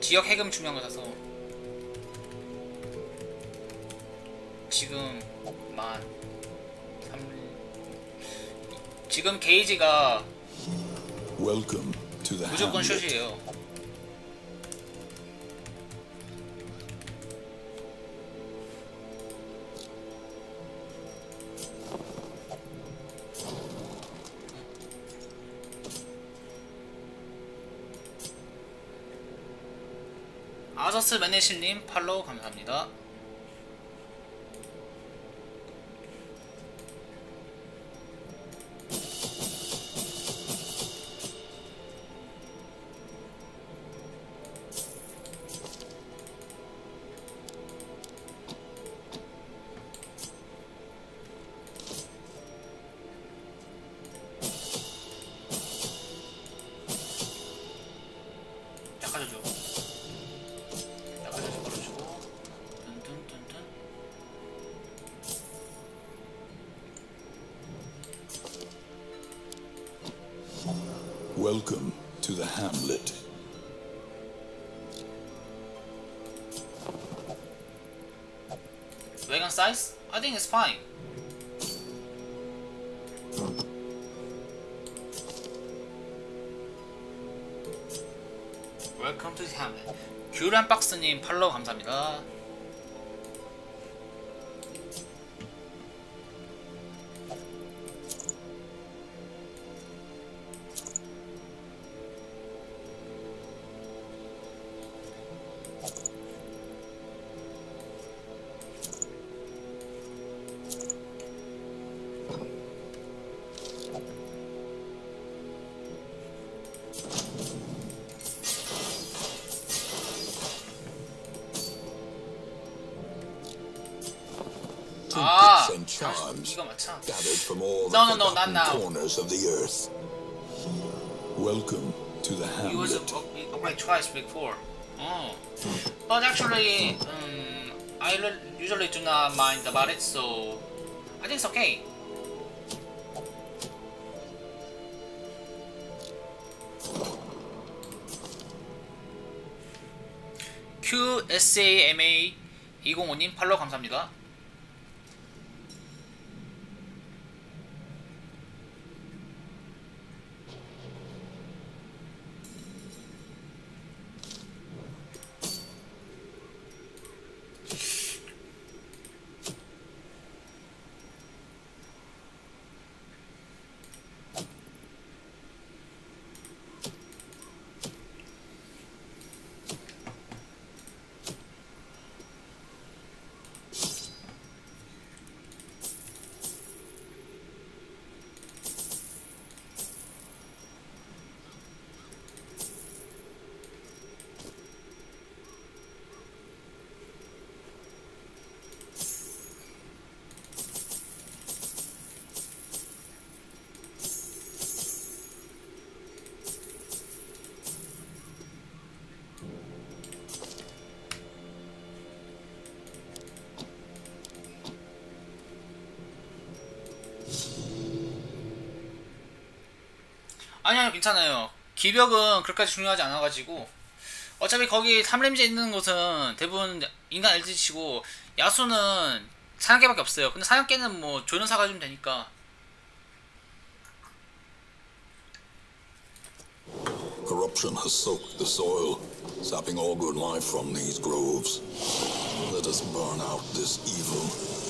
지역 해금 중요한 거라서 지금 만 3... 지금 게이지가 무조건 숏이에요. 아저스 매니실님 팔로우 감사합니다. 닦아줘줘. 닦아줘줘 걸어주고 뚠뚠뚠뚠. Welcome to the hamlet. Wagon size? I think it's fine. Welcome to the hamlet. 귤한박스님 팔로우 감사합니다. And charms gathered from all the not now. corners of the earth. Welcome to the He was hamlet. upgrade twice before. Oh, but actually, I usually do not mind about it, so I think it's okay. QSAMA 205님 팔로우 감사합니다. 아니요 괜찮아요. 기벽은 그렇게까지 중요하지 않아가지고 어차피 거기 3렘지에 있는 곳은 대부분 인간 LG치고 야수는 사냥개밖에 없어요. 근데 사냥개는 뭐 조는 사가주면 되니까. Corruption has soaked the soil, sapping all good life from these groves. Let us burn out this evil.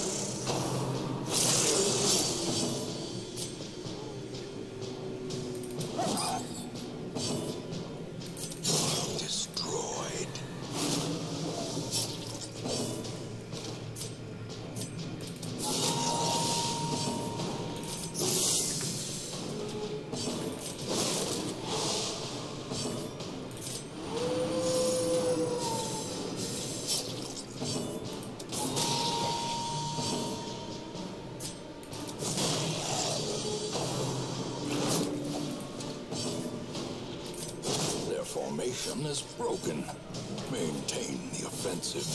Formation is broken. Maintain the offensive.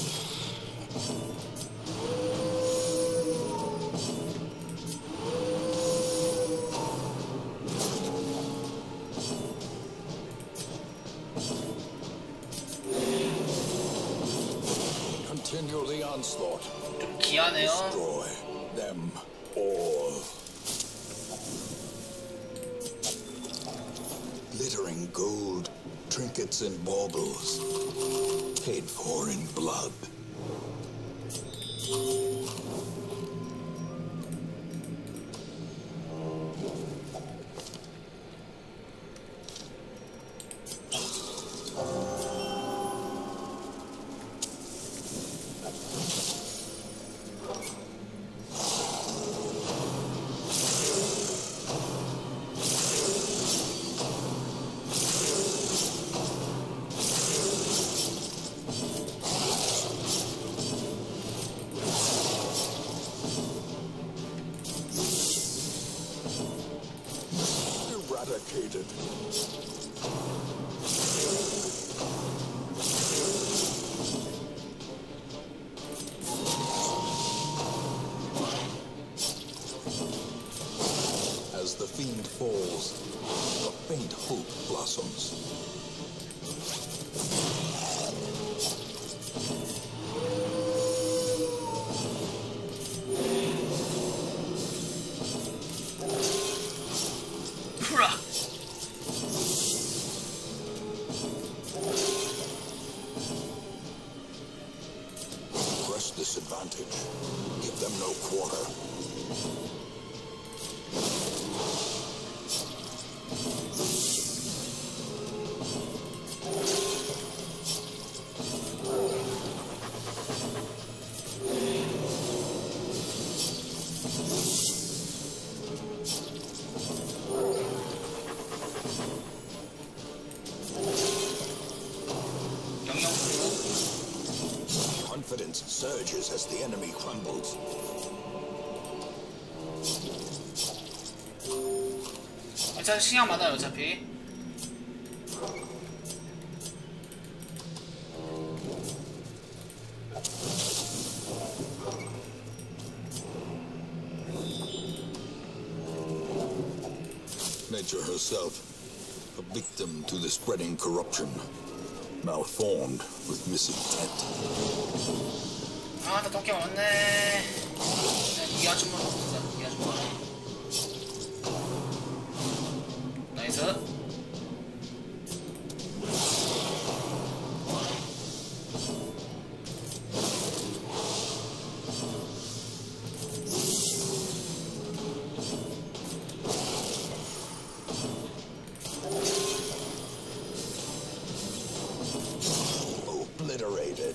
onslaught. 좀 기하네요. Destroy them all. Glittering gold, trinkets and baubles, paid for in blood. Eradicated. As the fiend falls, a faint hope blossoms. 풀어. Press this advantage. Give them no quarter. 영영 풀고. Confidence surges as the enemy crumbles. 어차피 신경 많아요. 어차피. Nature herself, a victim to the spreading corruption, malformed with misintent. 아, 나 똥개 많네. 이 아줌마 먹자. 이 아줌마. 나이스. Obliterated.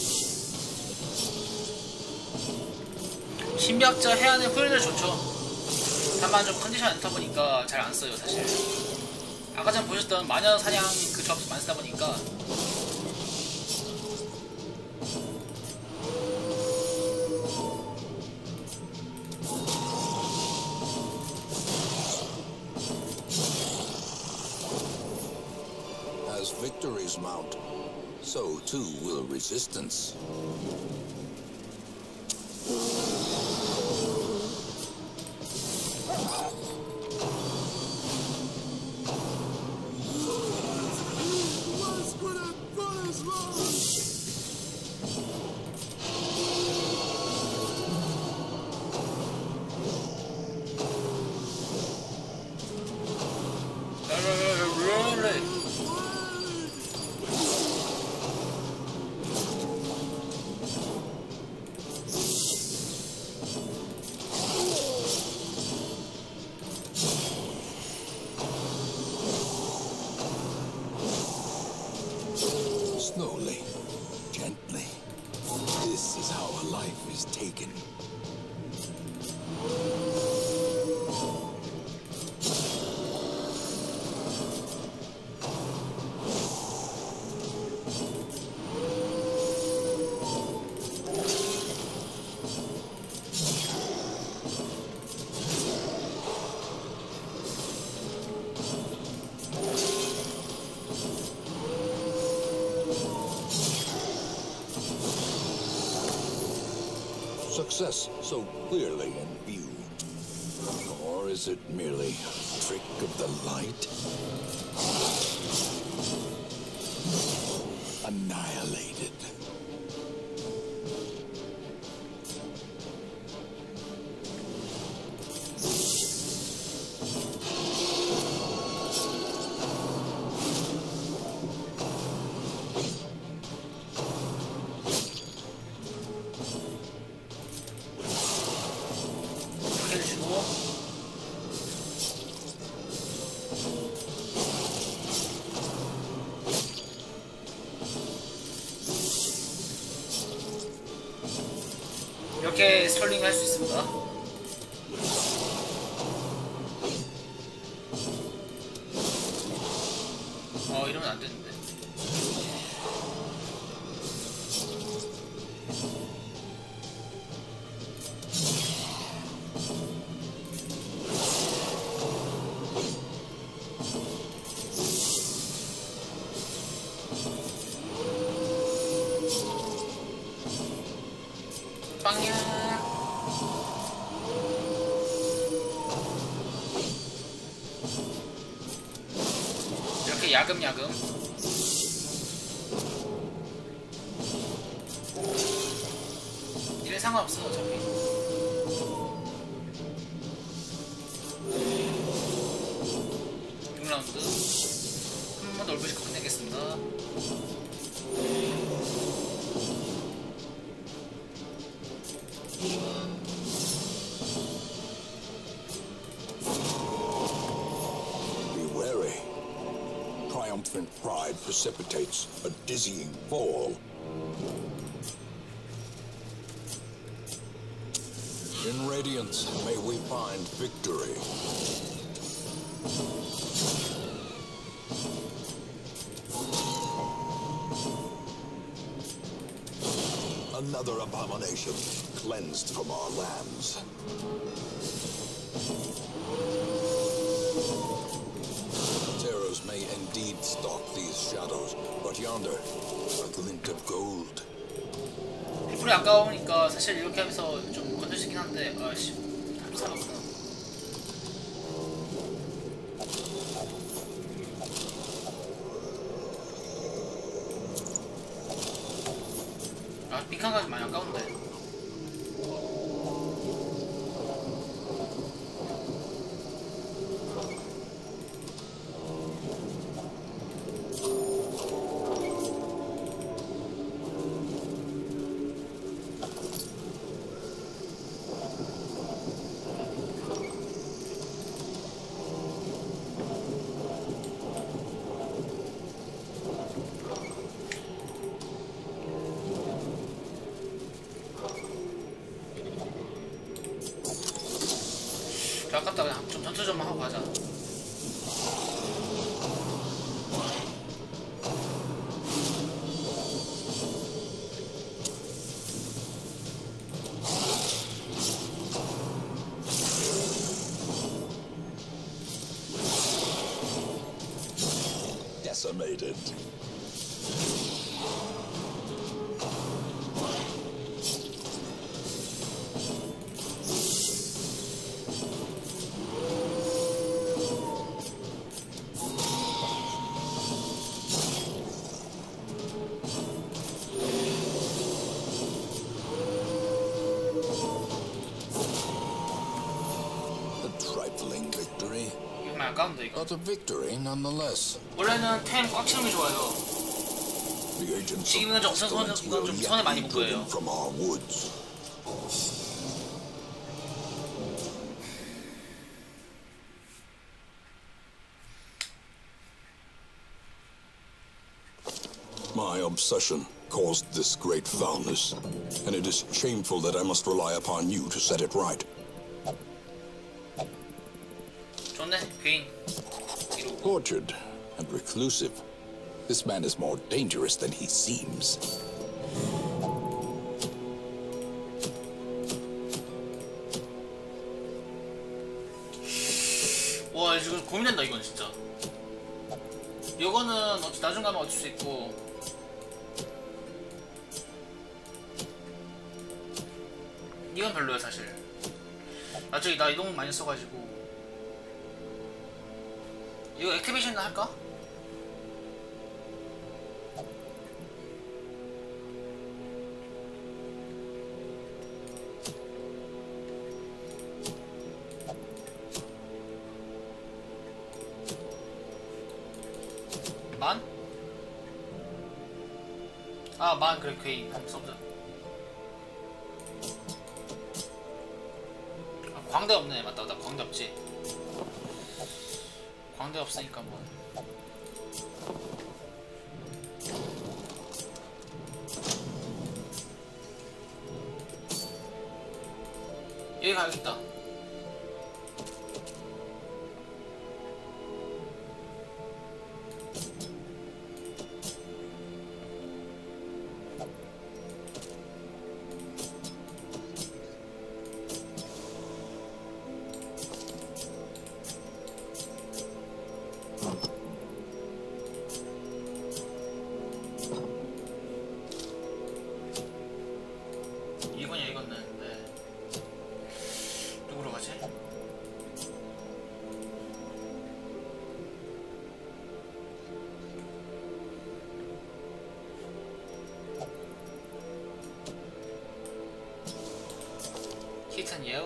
신비학자 해안의 후예들 좋죠. 다만 좀 컨디션 안 좋다 보니까 잘 안 써요 사실. 아까 전 보셨던 마녀 사냥 그 조합 많이 쓰다 보니까. As victories mount, so too will resistance. Slowly, gently. This is how a life is taken. Success so clearly in view. Or is it merely a trick of the light? Annihilated. 이렇게 스톨링 할 수 있습니다. 이러면 안 되는데. 빵야. 이렇게 야금야금. 이래 상관없어 어차피. 6라운드 한 번 더 올부시고 끝내겠습니다. Be wary. Triumphant pride precipitates a dizzying fall. In Radiance, may we find victory. Another abomination cleansed from our lands. Terrors may indeed stalk these shadows, but yonder, a glint of gold. 불이 아까우니까 사실 이렇게 하면서 좀 건들 수 있긴 한데 아씨 살았구나. 빈칸까지 많이 아까운데. 아깝다. 그냥 좀 전투 좀 하고 가자. Decimated. 아까운데 이거. But a victory nonetheless. 원래는 템 꽉 채우는 게 좋아요. 지금은 좀 손에 많이 본 거예요. My obsession caused this great foulness, and it is shameful that I must rely upon you to set it right. 좋네, 괴인. Tortured and reclusive, this man is more dangerous than he seems. 와, 지금 고민된다 이건 진짜. 이거는 나중 가면 어쩔 수 있고. 이건 별로야 사실. 나중에 나 이동 많이 써가지고. 이거 액티베이션 할까? 만? 아, 만 그래 괴인 한번 써보자. 아, 광대 없네. 맞다, 나 광대 없지. 광대 없으니까 뭐. 여기 가야겠다. 이건이야 이거는. 네. 누구로 가지? 히튼 예요?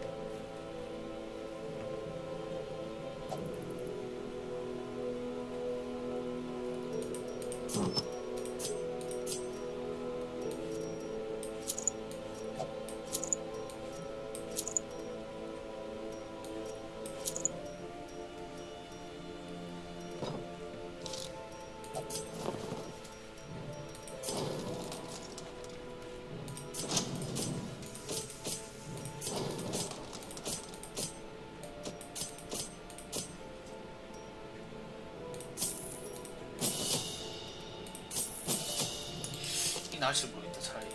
이 나을지 모르겠다 차라리.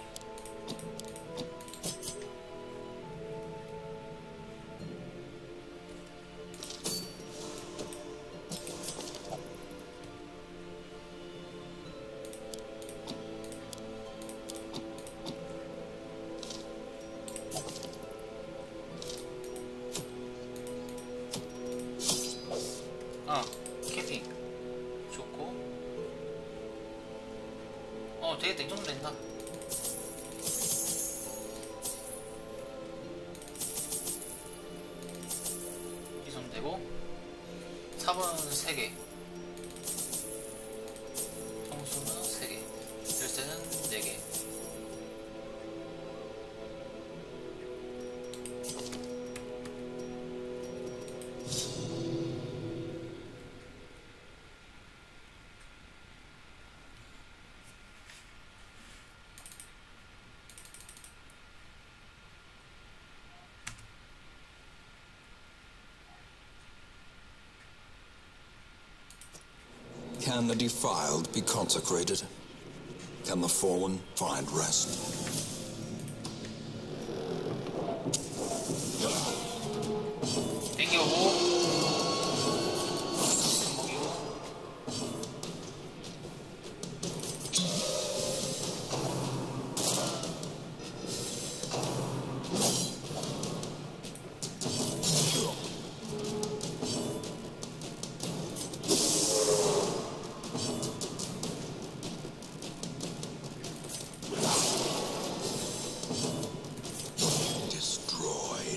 캠핑 좋고. 되겠다. 이 정도 된다. 이 정도 되고 4번은 3개, 청수는 3개, 열쇠는 4개. Can the defiled be consecrated? Can the fallen find rest? 땡겨오고 먹이고. Destroyed.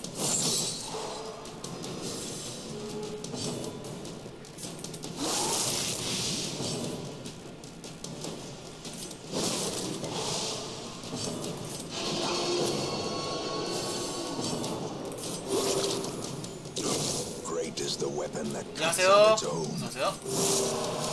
Great is the weapon that cuts 안녕하세요. on its own. 어서오세요.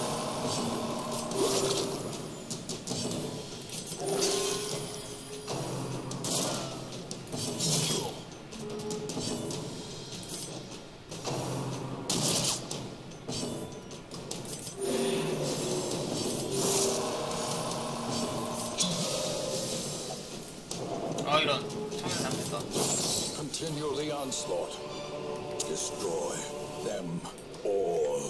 이런 청년 잘못했다. Continue the onslaught. Destroy them all.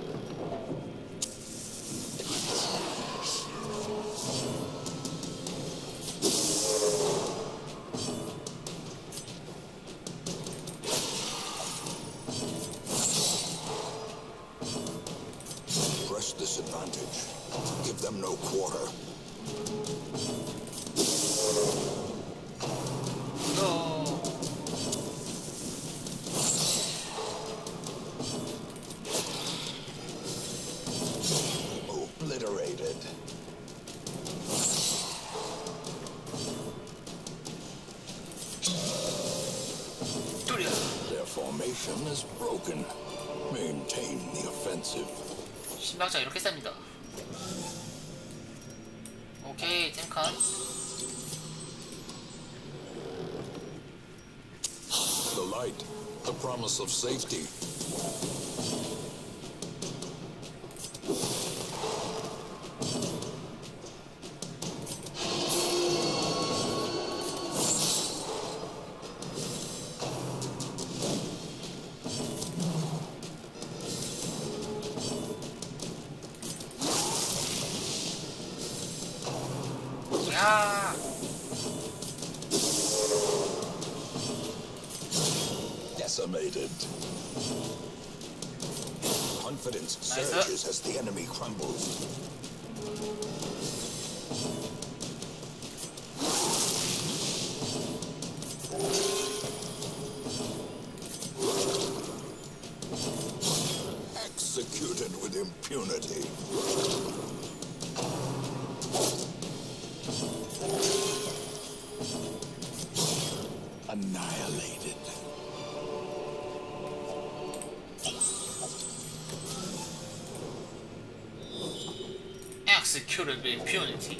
Press this advantage. Give them no quarter. Obliterated. Their formation is broken. Maintain the offensive. 심박자 이렇게 셉니다. 오케이 템칸. light, the promise of safety. 야, Decimated. Confidence Nice. surges as the enemy crumbles. Executed with impunity. Annihilated. executed with impunity.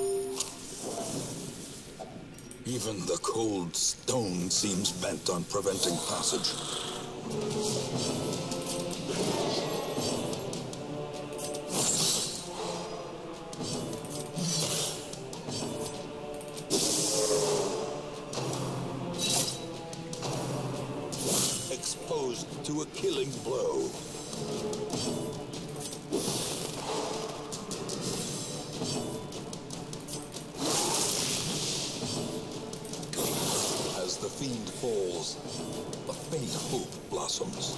Even the cold stone seems bent on preventing passage. Exposed to a killing blow. As the fiend falls, a faint hope blossoms.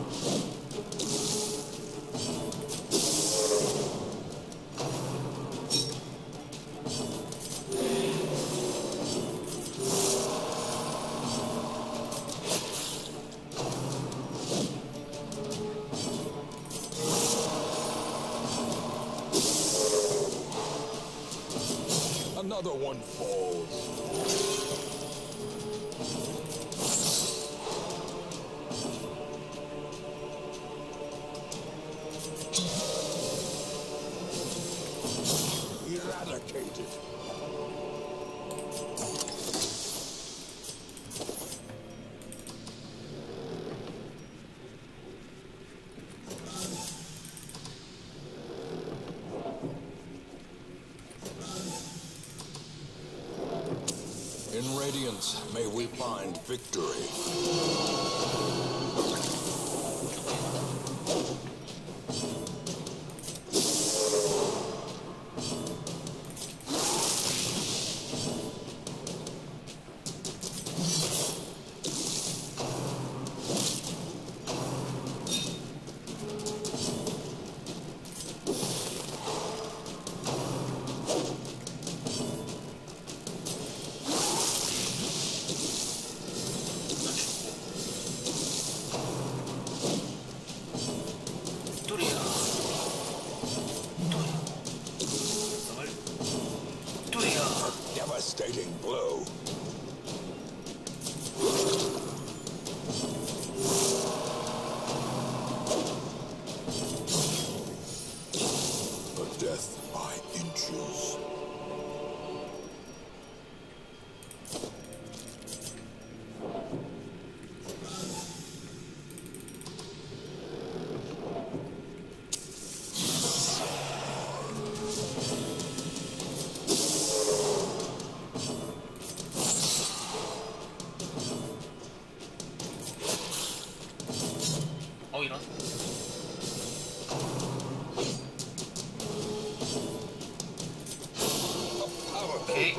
Another one falls. Eradicated. In Radiance, may we find victory. Devastating blow. A death by inches. 이런. 오케이.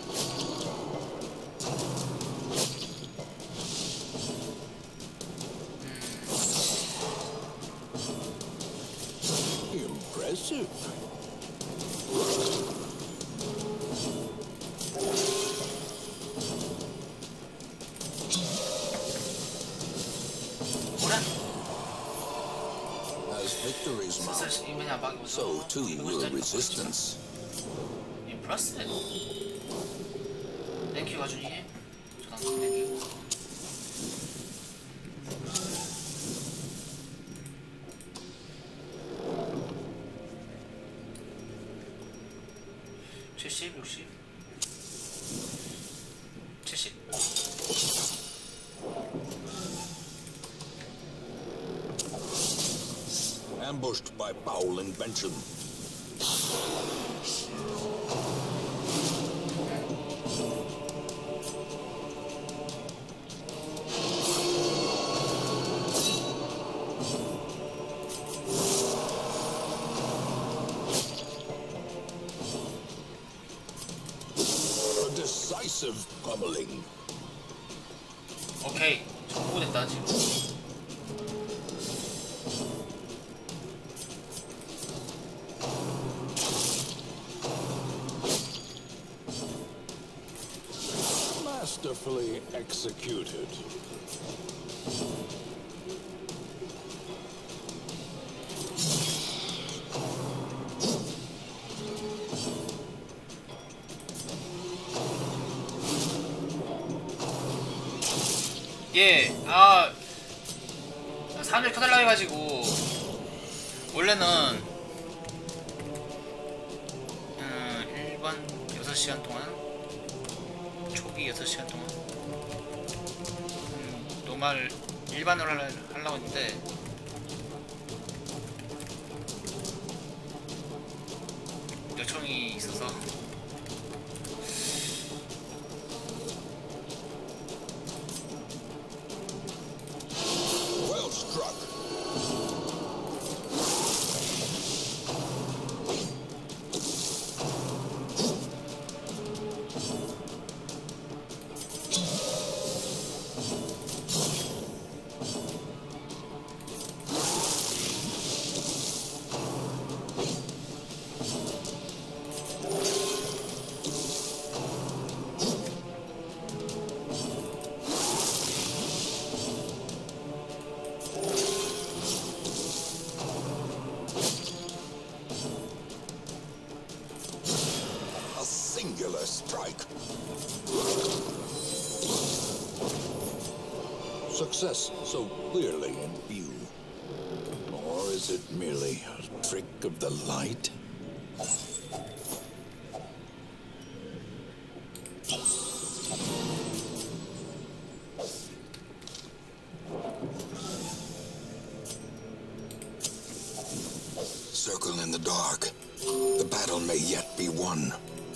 Impressive. 뭐라? As victories mount, 슬슬 이면이 막 so too will resistance. 임프레스. 땡큐 가준이. 잠깐 땡큐. (70, 60, 70) ambushed by foul invention. A decisive pummeling. 오케이, 정보됐다 지금. Masterfully executed. 예, 사람들이 켜달라 해가지고 원래는 일반 6시간 동안, 초기 6시간 동안 노말 일반으로 하려고 했는데 요청이 있어서 Well struck. Singular strike. Success so clearly in view. Or is it merely a trick of the light? Circle in the dark. The battle may yet be won.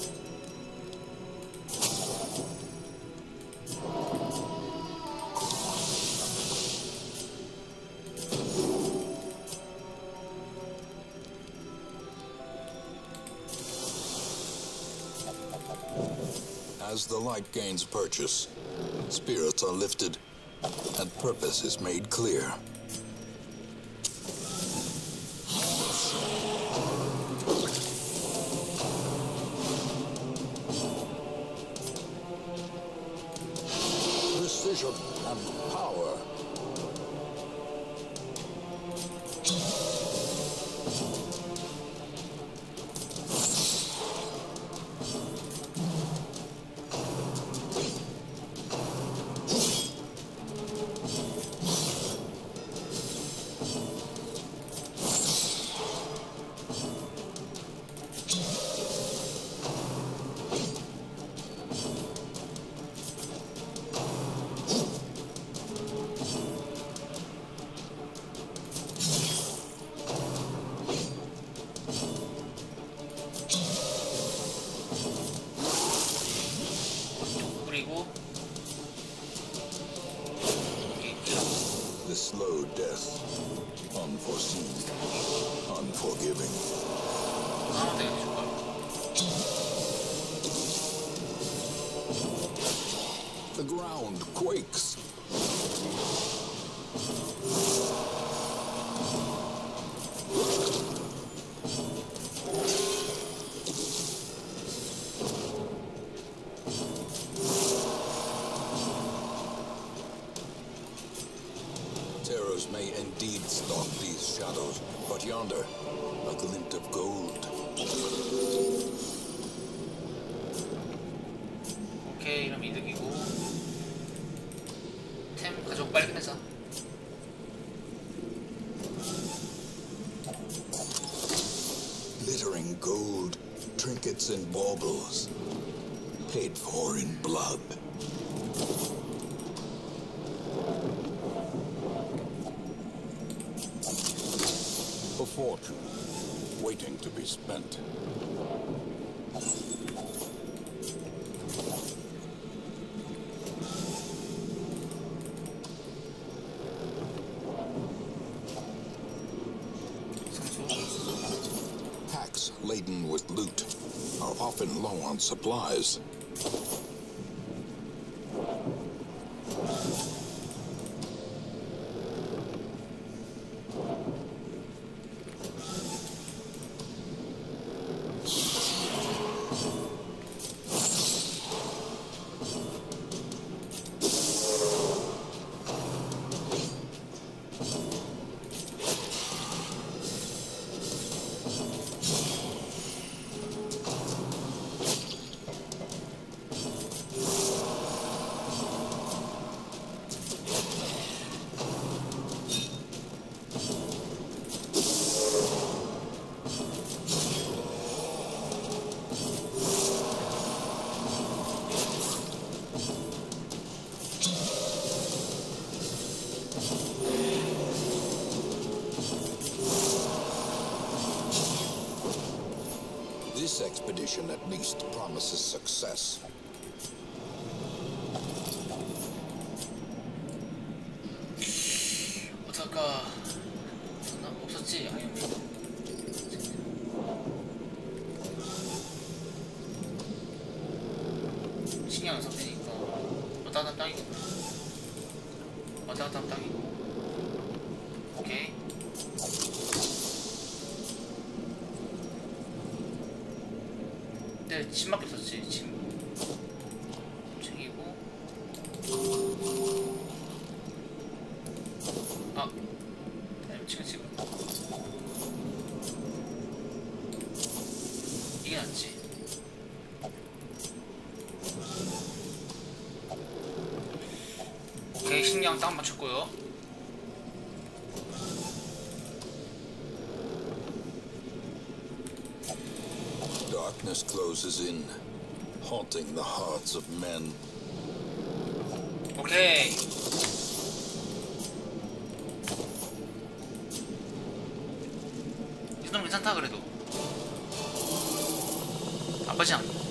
As the light gains purchase, spirits are lifted, and purpose is made clear. Precision and power. 그리고 The slow death, unforeseen, unforgiving. 내가 해줄까? The ground quakes. Terrors may indeed stalk these shadows, but yonder, a glint of gold. 오케이, 이러면 이득이고. 템 가져오고 빨리 끝내자. Glittering gold, trinkets and baubles, paid for in blood. fortune waiting to be spent. Packs laden with loot are often low on supplies. This expedition at least promises success. 어떨까? 없었지? 아니, 신경 안 썼으니까 왔다 갔다 땅이고 왔다 갔다 땅이고. 오케이. 근데 짐밖에 없었지. 짐 챙기고. 아, 지금 이게 낫지. 오케이, 식량 딱 맞췄고요. Darkness closes in, haunting the hearts of men. 오케이. 이 정도면 괜찮다. 그래도 나쁘지 않아.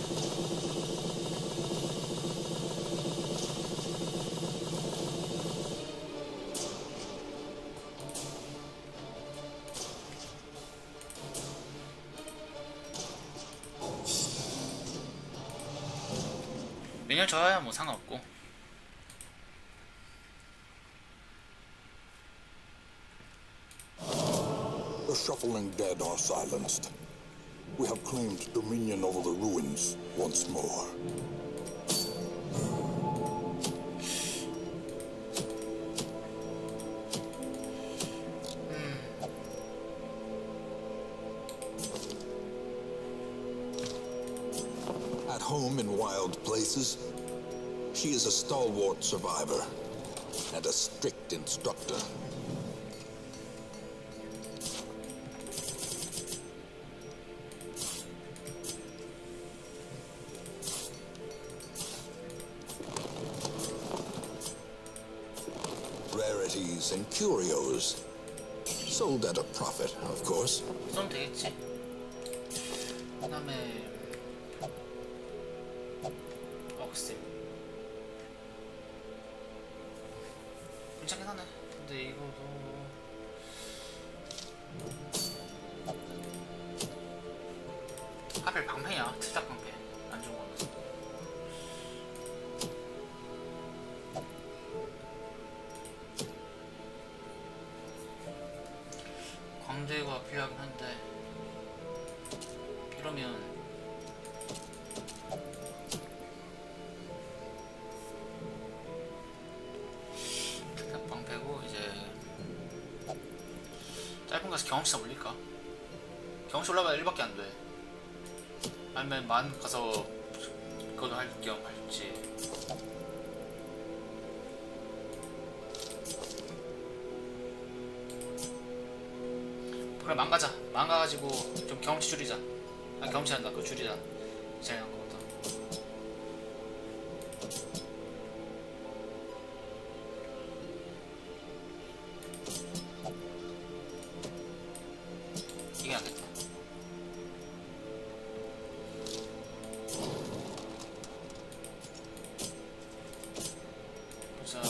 매년 줘야 뭐 상관없고. The shuffling dead are silenced. We have claimed dominion over the ruins once more. At home in wild places, she is a stalwart survivor and a strict instructor. Rarities and curios, sold at a profit, of course. 쏘면 되겠지. 그 다음에 글쎄, 괜찮긴 하네. 근데 이거도 하필 방패냐? 틀딱 방패 안 좋은 거는. 광대가 필요하긴 한데 이러면 방패고 이제 짧은 가서 경험치나 올릴까? 경험치 올라가야 1밖에 안 돼. 아니면 만 가서 그거도 할 겸 할지. 그래, 망가자. 망가가지고 좀 경험치 줄이자. 아, 경험치 한다. 그거 줄이자. 제일 나은 거보다. 이게 낫겠다. 보자.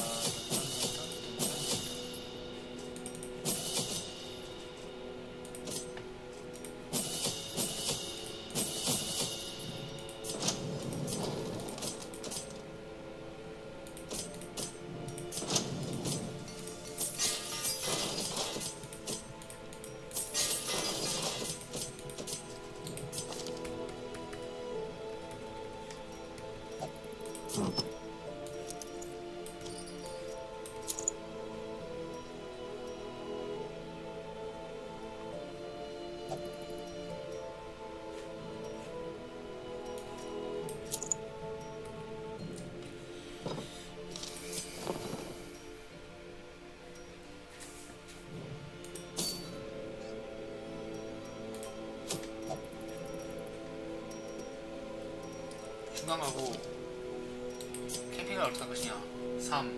중간 가고 캠핑을 어떻게 할 것이냐. 3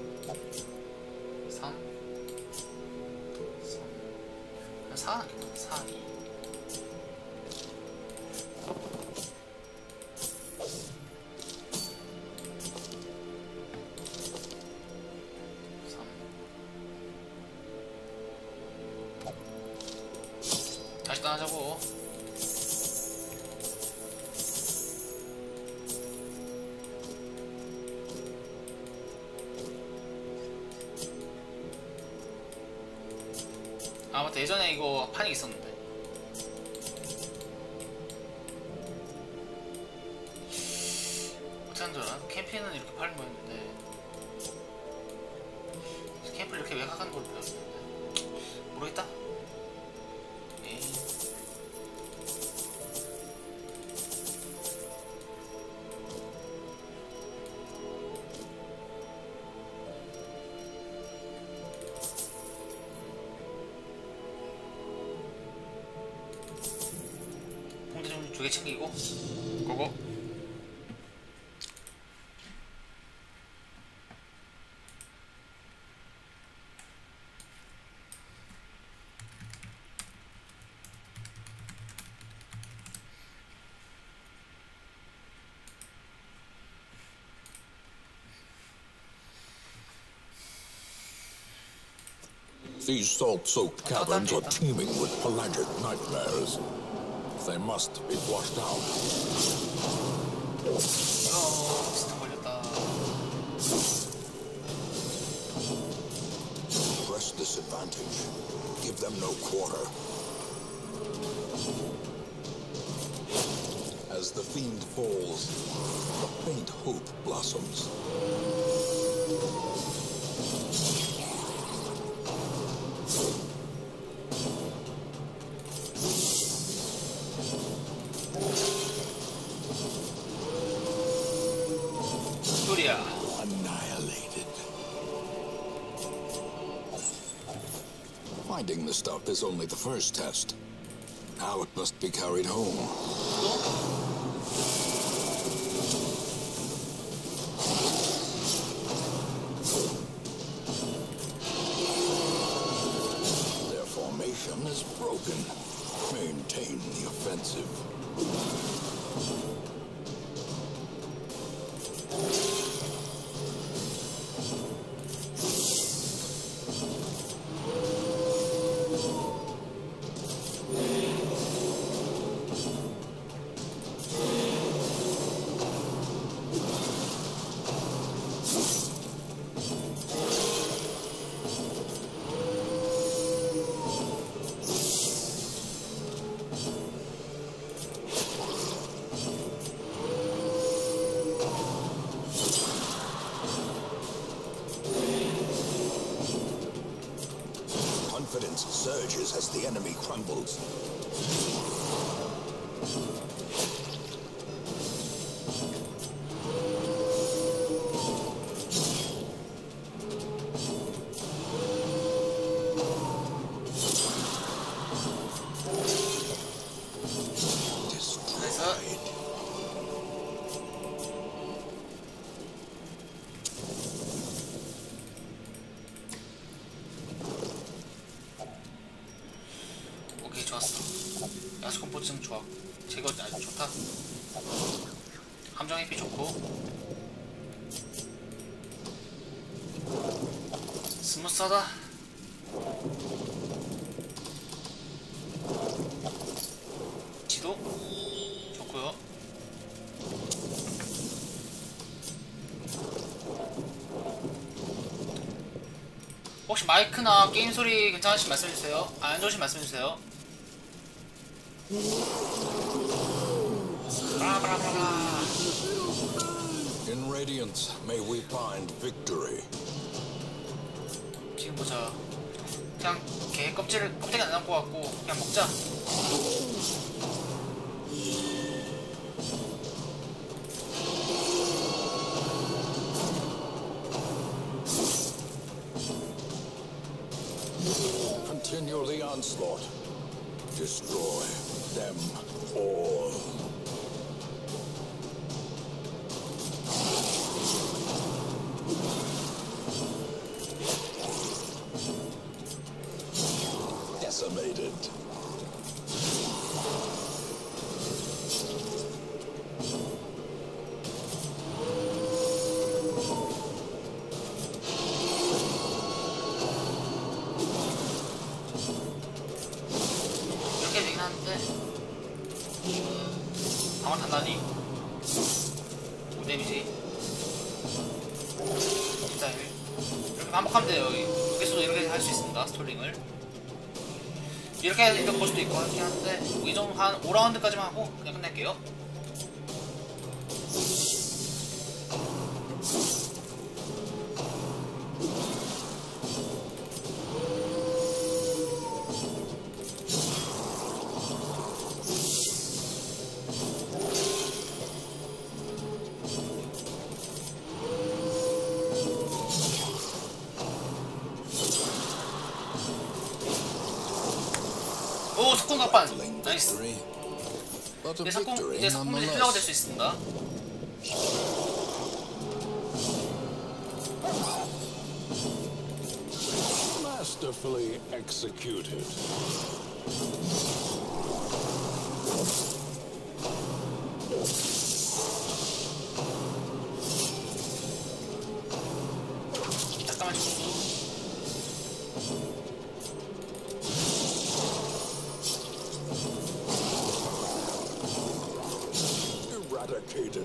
3 4 하겠다. 4 2 3 다시 떠나자고. 아 맞다, 예전에 이거 판이 있었는데. 어떻게 한 줄 알아? 캠핑은 이렇게 팔는 거였는데 캠프를 이렇게 외곽하는 걸 배웠었는데 모르겠다. 에이. 붕대 좀 두 개 챙기고 고고. These salt-soaked caverns are teeming with pelagic nightmares. They must be flushed out. 진짜 걸렸다. Press this advantage. Give them no quarter. As the fiend falls, a faint hope blossoms. Annihilated. Finding the stuff is only the first test. Now it must be carried home. Their formation is broken. Maintain the offensive. Confidence surges as the enemy crumbles. Destroyed. 오케이, 좋았어. 나왔어. 야수 공포증 좋아. 제거 아주 좋다. 함정 회피 좋고. 스무스하다. 지도 좋고요. 혹시 마이크나 게임 소리 괜찮으시면 말씀해주세요. 안 좋으시면 말씀해주세요. 브라브라브라. In Radiance, may we find victory. 지금 보자. 그냥 개 껍데기 안 남고 갖고 그냥 먹자. Continue the onslaught. Destroy them all. Decimated. 이렇게 되긴 하는데 방어 단단히 5데미지 14일 이렇게 반복하면 돼요. 여기서도 이렇게 할 수 있습니다. 스톨링을 이렇게 볼 수도 있고 하긴 한데 이 정도 한 5라운드까지만 하고 그냥 끝낼게요. 오, 석궁 각반 나이스. But a 이제 석궁 victory 이제 석궁들이 힐러가 될 수 nonetheless. 있습니다. Masterfully executed. 잠깐만 좀. Eradicated.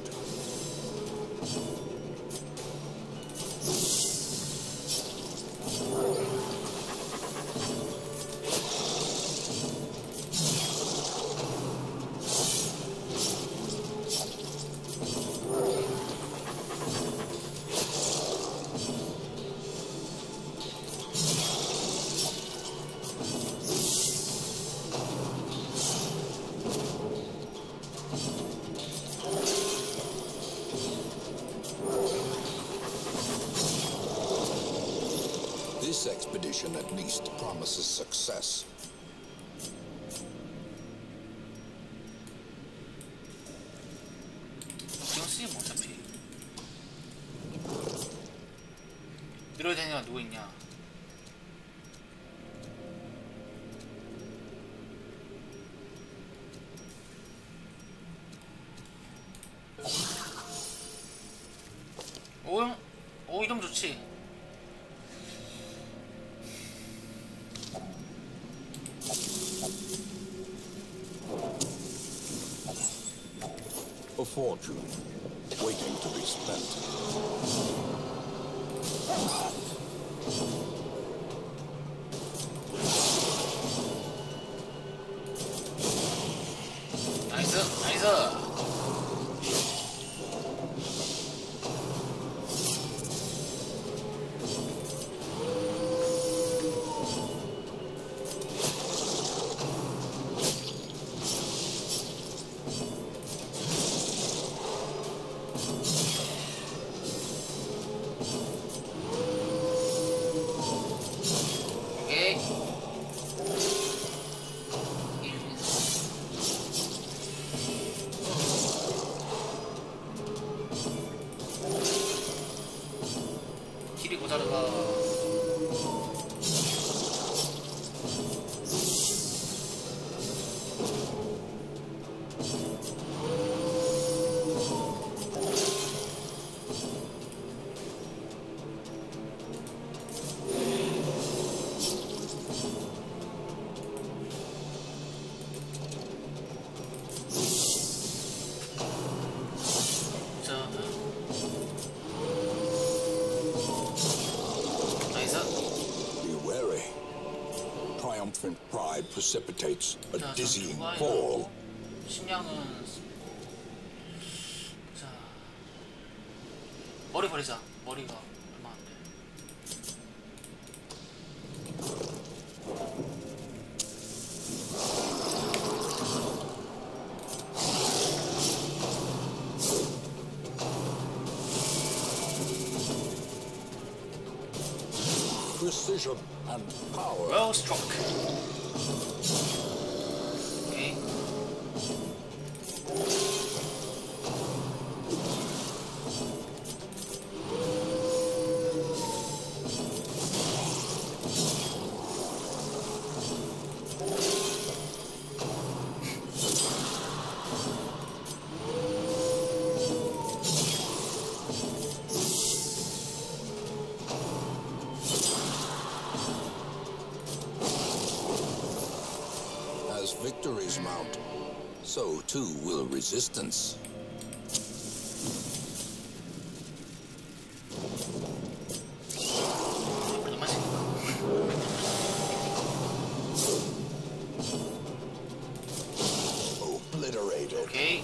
This expedition at least promises success. 이건 쓰지 뭐 어차피. 늘어야 되냐 누구 있냐. 오 이름 좋지. A fortune waiting to be spent. 나이스 나이스. 오케이. infant pride precipitates a 자, dizzying 전투가 fall. 일어나고 식량은 자 머리 버리자. 머리가 얼마 안 돼. Precision and power. Well struck. 오케이. As victories mount, so too will resistance. 너무 맛있겠다. Obliterated. 오케이.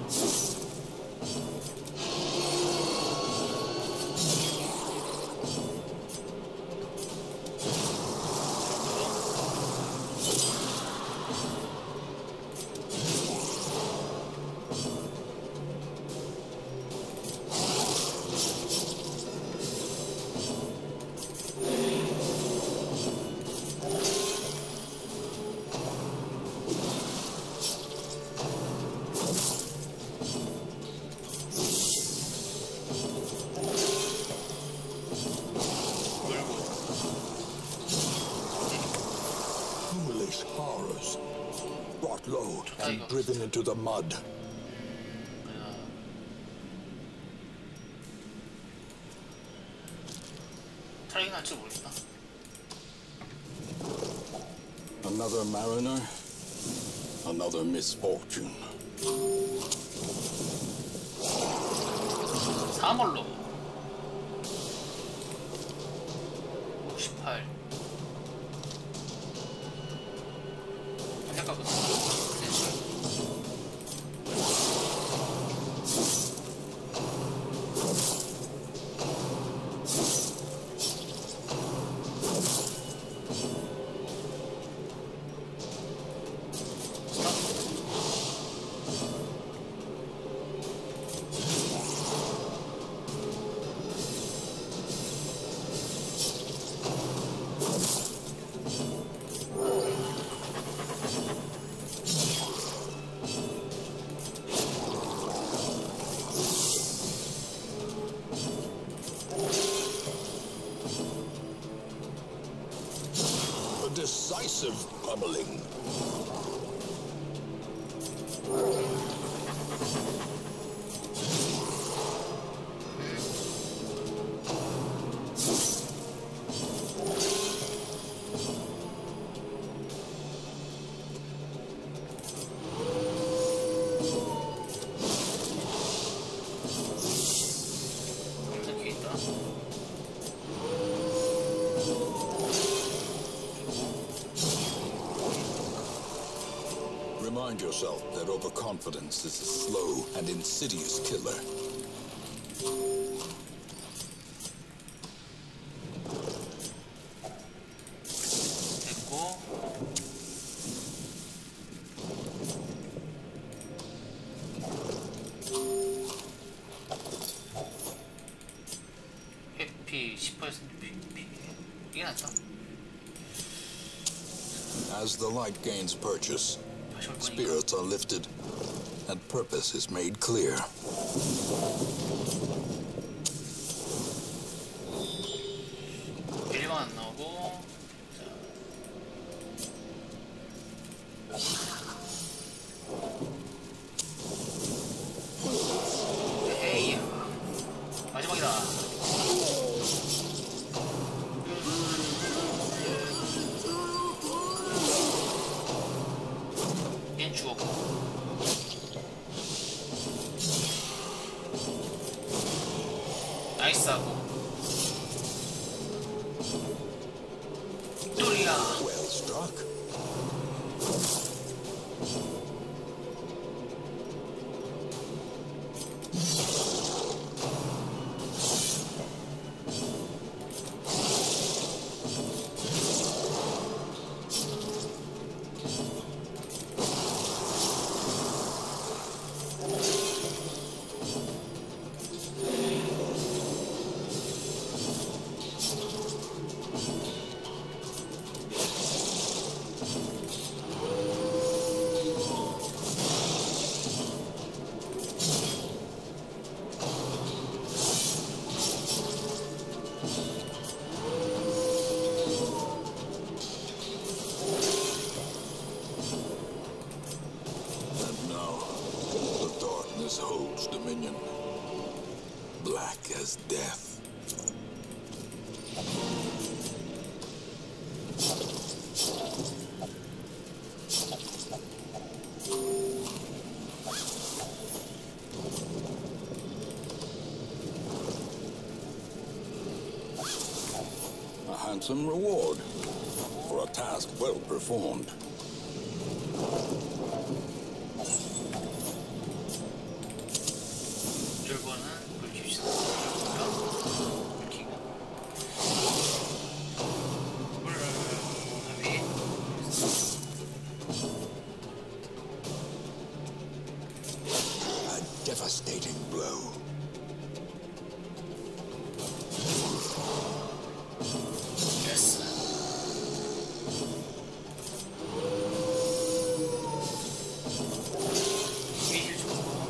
Foolish horrors. Brought low and 이거. driven into the mud. 트라이긴 할 줄 모르겠다. Another mariner. Another misfortune. 4몰로 68 안될까거든. A decisive pummeling. 검색해 있다. Remind yourself that overconfidence is a slow and insidious killer. 됐고 회피 10% 회피 이게 낫죠? As the light gains purchase, 다시 올 거니까 spirits are lifted and purpose is made clear. 빌리만 안 나오고 에이 마지막이다. 얜 죽었고 나이스하고 뚜리야 Well struck. darkness holds dominion, black as death. A handsome reward for a task well performed. 절거는 긁힙시다. 긁히고 물을 A devastating blow. 됐어. 위힐 주고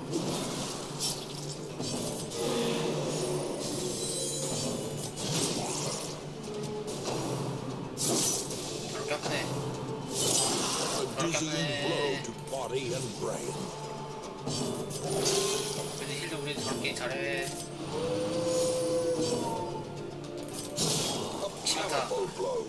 그렇게 아프네. A dizzying blow to body and brain. 근데 힐도 우리 저렇게 잘해. 치명타. Powerful blow.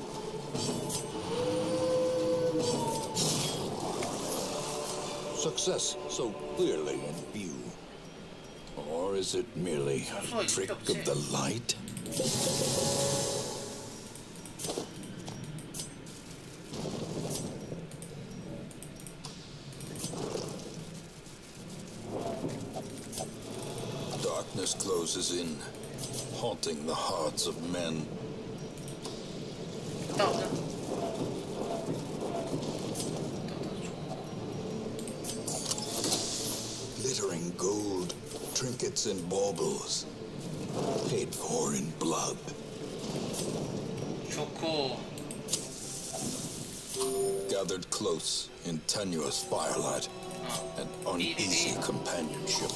Success so clearly in view. Or is it merely a trick of the light? Darkness closes in, haunting the hearts of men. 갔다 오자. Glittering gold, trinkets and baubles, paid for in blood. 좋고 Gathered close in tenuous firelight and uneasy companionship.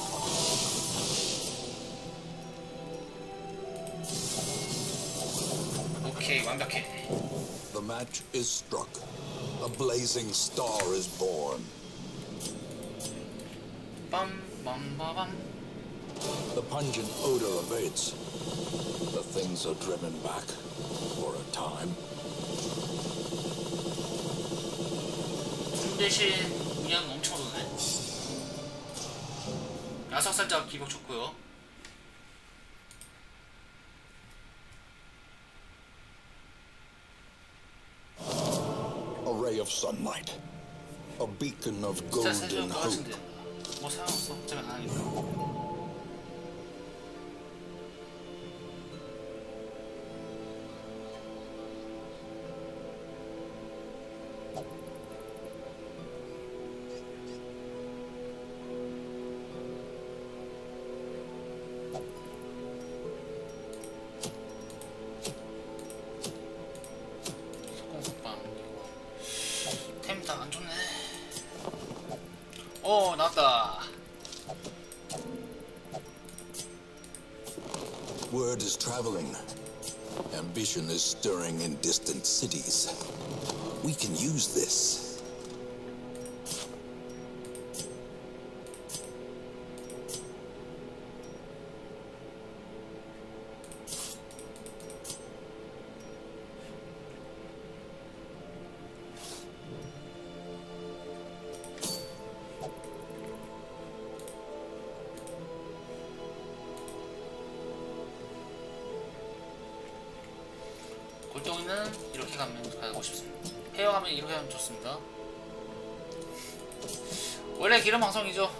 오케이 완벽해. The match is struck. A blazing star is born. 빰빰빠밤. The pungent odor abates. The things are driven back for a time. 중 대신 그냥 엄청 오네. 야삭살짝 기복 좋고요. A ray of sunlight. A beacon of 진짜 사실 golden 것 hope. 같은데. 뭐 상관없어. 어차피 안 하니까. 템 다 안 좋네. 오 나왔다. Word is traveling. Ambition is stirring in distant cities. We can use this. 골동이는 이렇게 가고 싶습니다. 헤어가면 이렇게 하면 좋습니다. 원래 기름 방송이죠.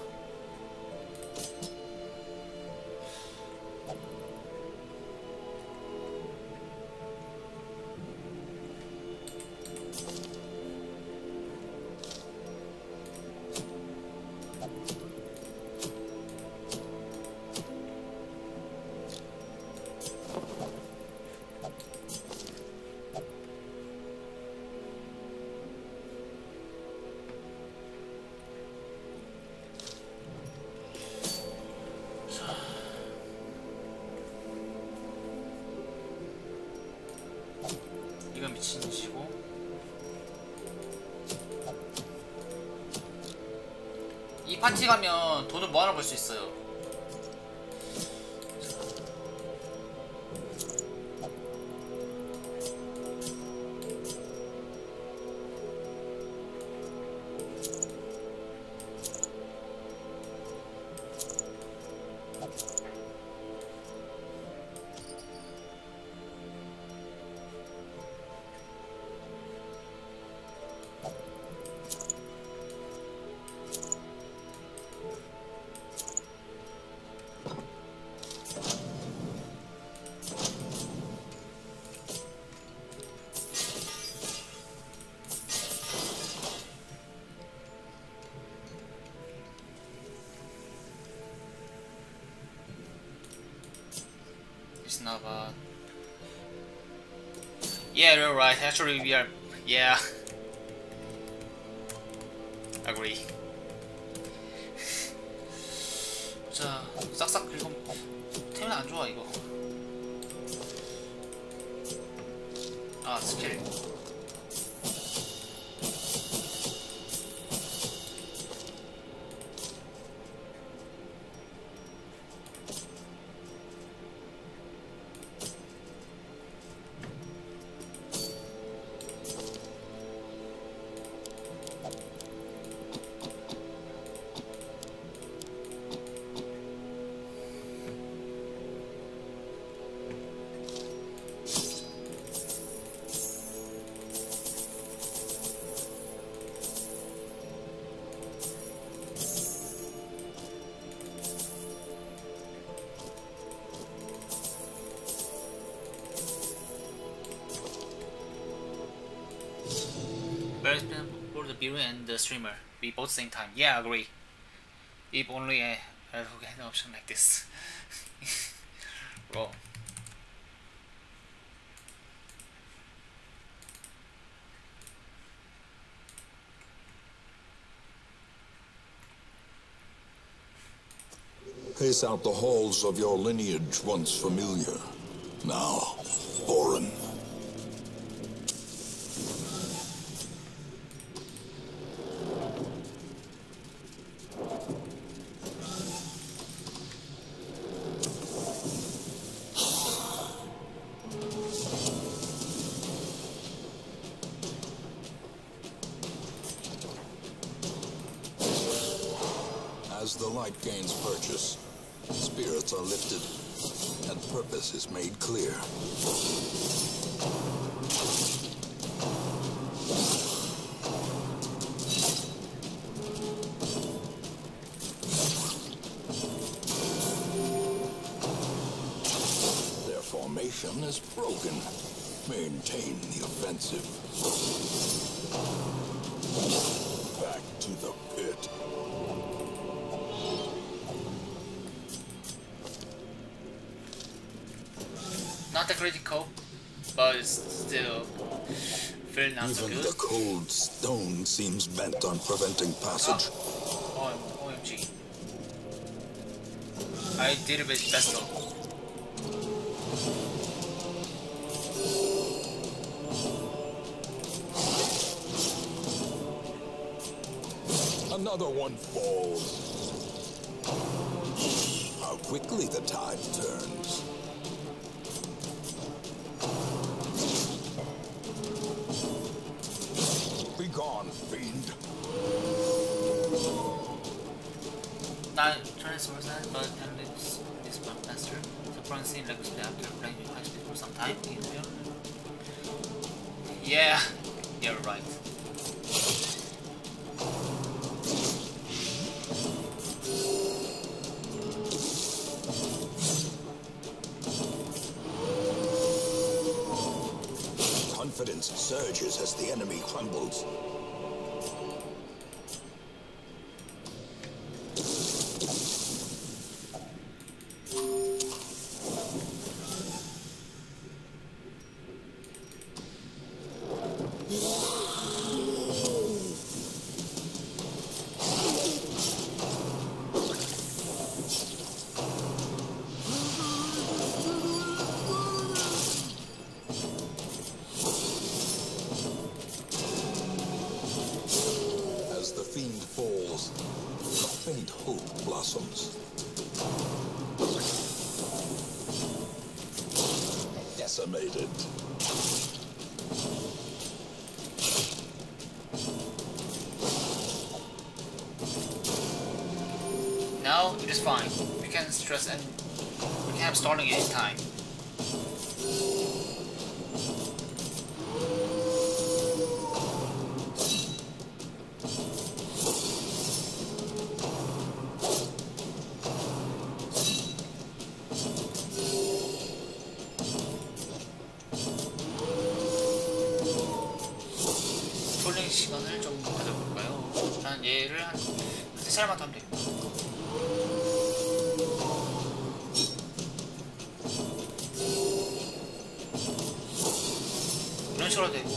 이 파티 가면 돈을 모아나 볼 수 있어요. It's not bad. Yeah, you're right. Actually, we are. Yeah. Agree. 자, 싹싹 긁으면 템은 안 좋아 이거. 아, 스킬. Very for the viewer and the streamer. We both same time. Yeah, agree. If only I had an option like this. Bro. Pace out the halls of your lineage once familiar. Now, foreign. As the light gains purchase, spirits are lifted, and purpose is made clear. Their formation is broken. Maintain the offensive. Back to the pit. Not the critical, but it's still very not so Even good. the cold stone seems bent on preventing passage. OMG. I did it with best though. Another one falls. How quickly the tide turns. Be gone, fiend. Now transfers that, but and this one faster. Surprisingly, like speed after playing with high speed for some time. Yeah, you're right. Confidence surges as the enemy crumbles. and hope blossoms. Decimated. Now it is fine. We can stress and we can have stalling anytime. 스톨링 시간을 좀 가져볼까요? 일단 얘를 한 3차례만 더 하면 되겠다. 이런 식으로 되고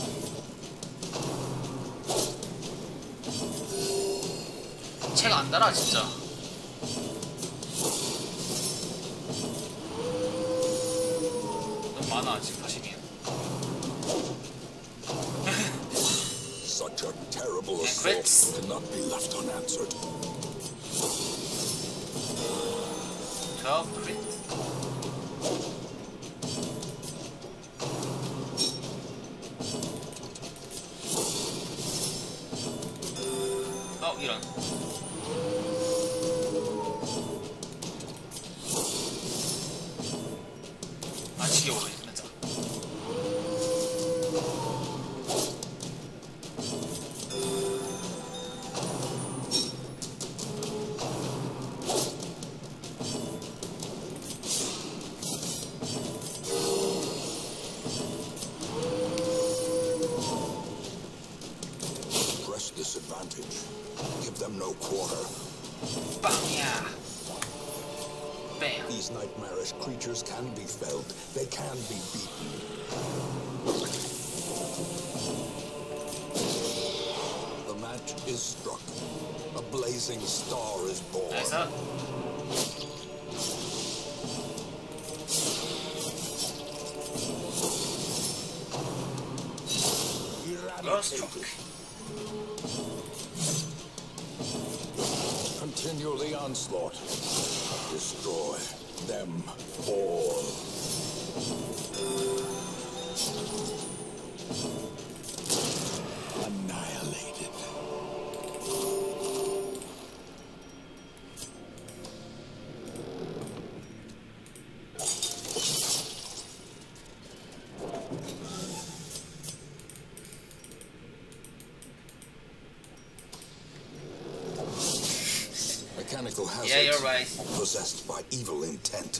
채가 안 달아 진짜. 너무 많아 지금 40이야. Such a terrible assault cannot be left unanswered. 12 crit. 이런. 아 지겨워 진짜. Press this advantage. Give them no quarter. 빵이야. Bam. These nightmarish creatures can be felled. They can be beaten. The match is struck. A blazing star is born. 나이스. Eradicated. Continue the onslaught. Destroy them all. Annihilated. Mechanical hazards. Yeah, you're right. Possessed by evil intent.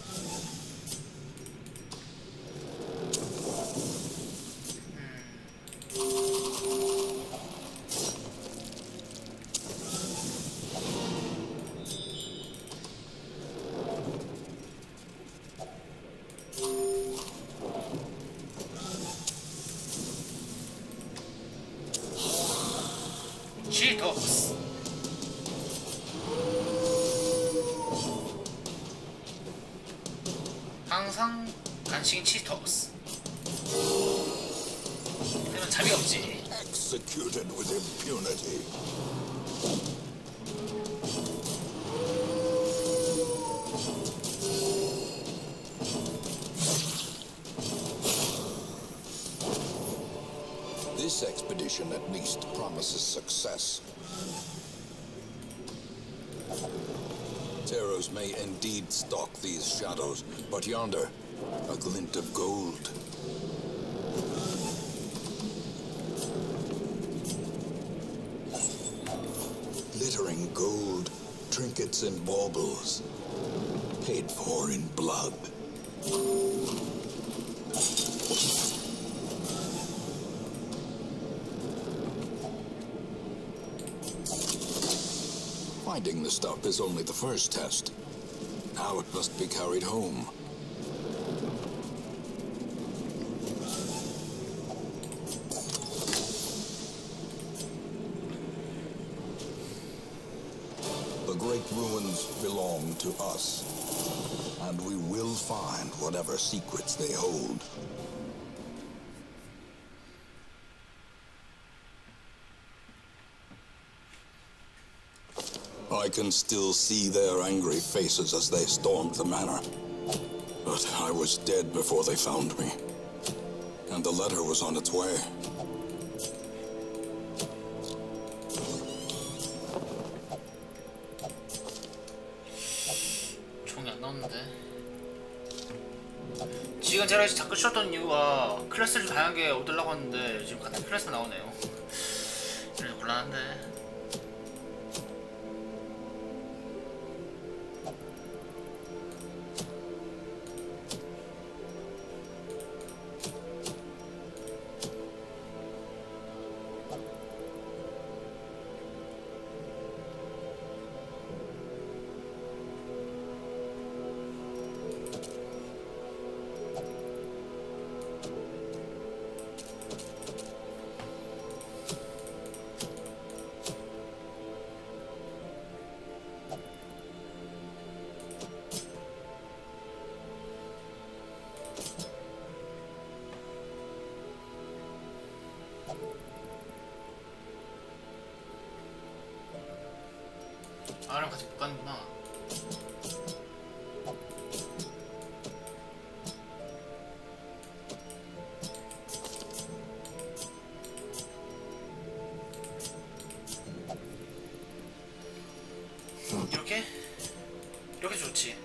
Cheetos. 항상 간식인 치토스. 그러면 잠이 없지. Executed with impunity. This expedition at least promises success. Terrors may indeed stalk these shadows, but yonder, a glint of gold. Glittering gold, trinkets and baubles, paid for in blood. Finding the stuff is only the first test. Now it must be carried home. The great ruins belong to us, and we will find whatever secrets they hold. I can still see their angry faces as they stormed the manor. But I was dead before they found me. And the letter was on its way. 종이 안 나오는데. 지금 제가 자꾸 쉬었던 이유가 클래스를 좀 다양하게 얻으려고 하는데 지금 같은 클래스만 나오네요. 그래서 곤란한데. 아랑 같이 못 가는구나. 이렇게? 이렇게 좋지.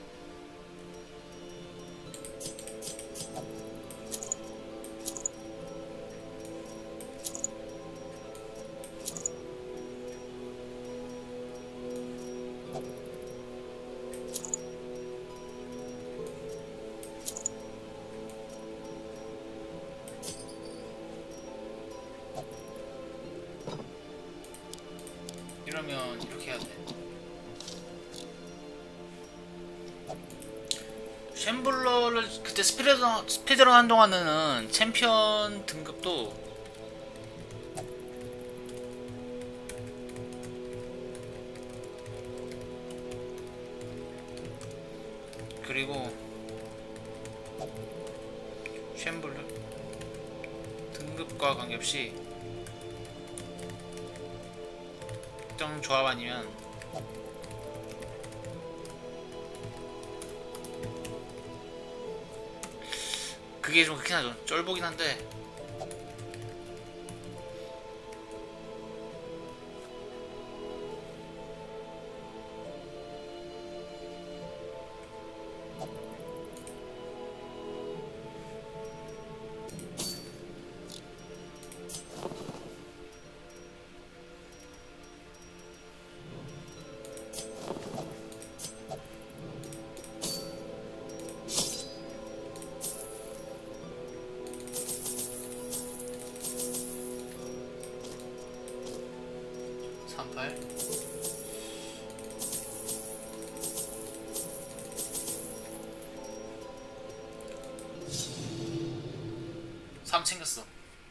이러면 이렇게 해야 돼. 쉔블러를 그때 스피드런 한 동안은 챔피언 등급도 그리고 쉔블러 등급과 관계없이 특정 조합 아니면 그게 좀 그렇긴 하죠. 쫄보긴 한데 삼 챙겼어.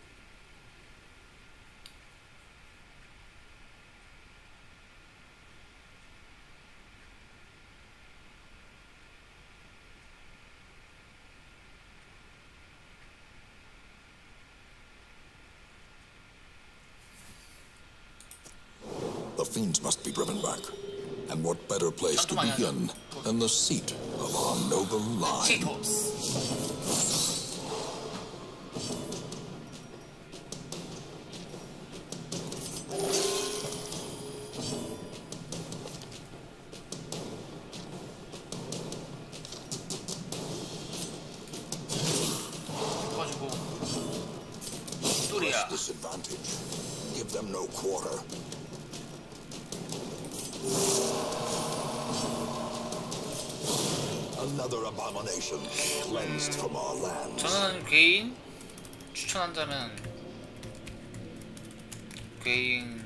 The fiends must be driven back. And what better place to begin than the seat of our noble line? 치토스. 가지고 뚜리야. Disadvantage. Give them no quarter. Another abomination cleansed from our lands. 저는 괴인 추천한다면 괴인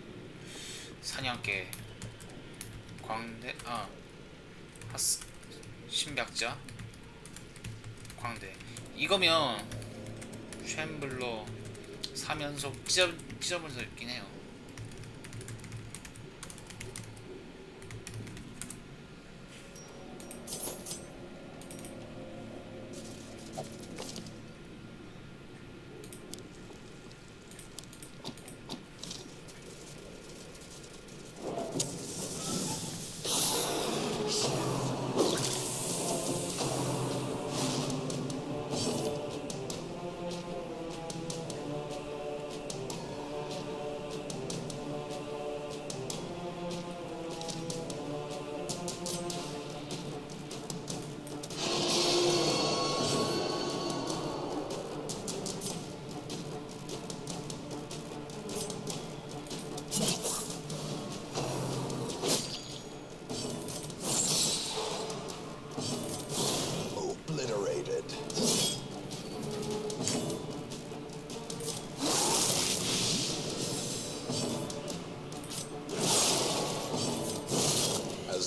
사냥개 광대 하스 신백자 광대 이거면 쉔블러 3연속 찢어버려서 있긴 해요.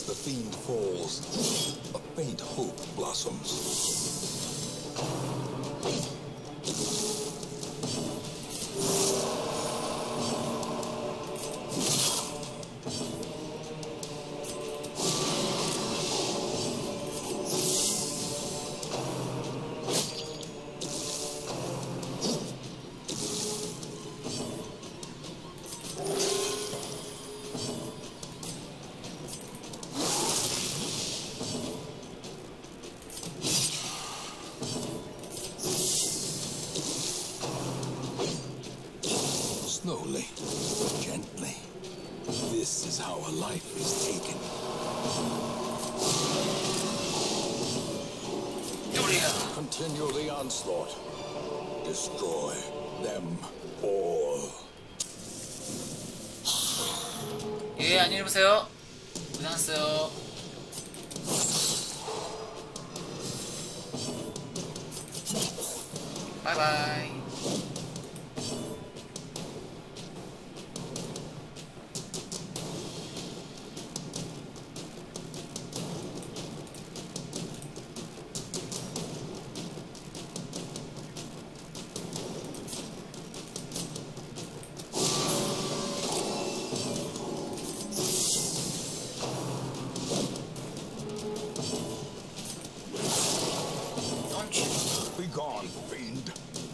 the fiend falls, a faint hope blossoms. Slowly, gently. This is how a life is taken. Julia. Continue the onslaught. Destroy them all. 예, 안녕히 계세요. 고생하셨어요. 바이바이. Be gone, fiend.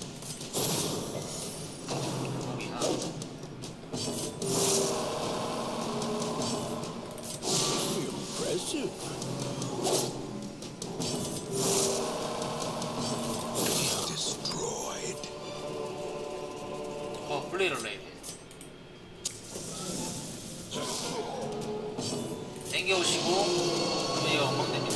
Impressive. Destroyed. 블레이럴레이드 땡겨오시고 그러면 이거 엉망됩니다.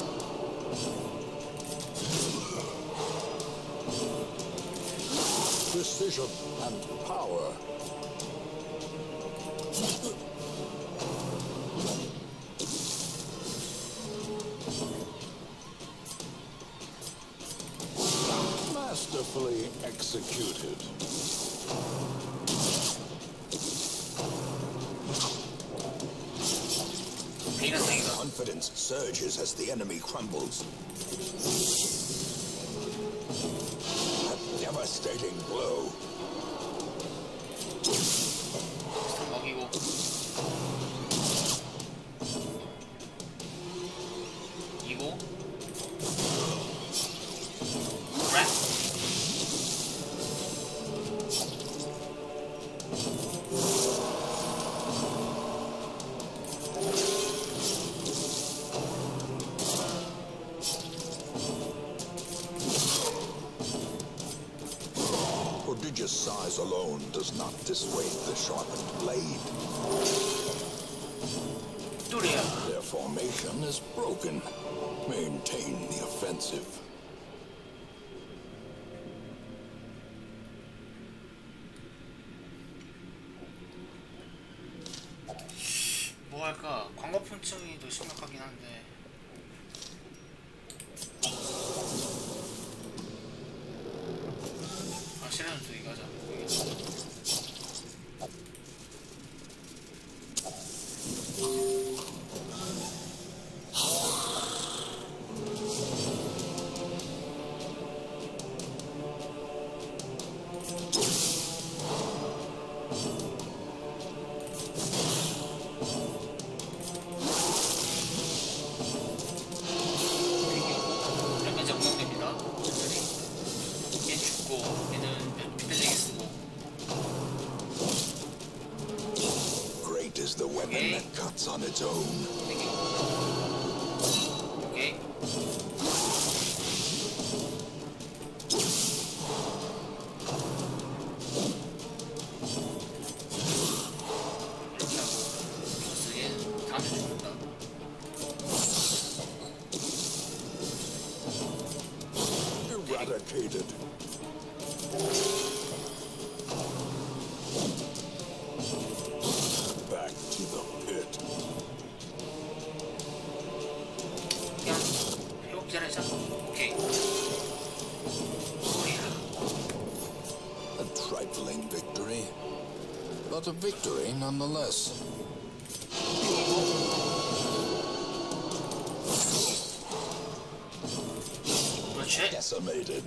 Precision and power. Masterfully executed. Confidence surges as the enemy crumbles. A devastating blow. 먹이고 이고 그래? Prodigious size alone does not dissuade the sharpened blade. 뚜리야. Their formation is broken. Maintain the offensive. 뭐 할까? 광고폰층이 더 심각하긴 한데 실현 두기 가자. 이러면 이제 운영됩니다. 얘 죽고 얘는 비틀리게 쓰고. Great is the weapon that cuts on its own. 오케이. 이렇게 하고 플러스 얘 다음에 죽는다. Eradicated. Back to the pit. 그냥 회복 기다리자. 오케이. 소리야. A trifling victory, but a victory nonetheless. decimated.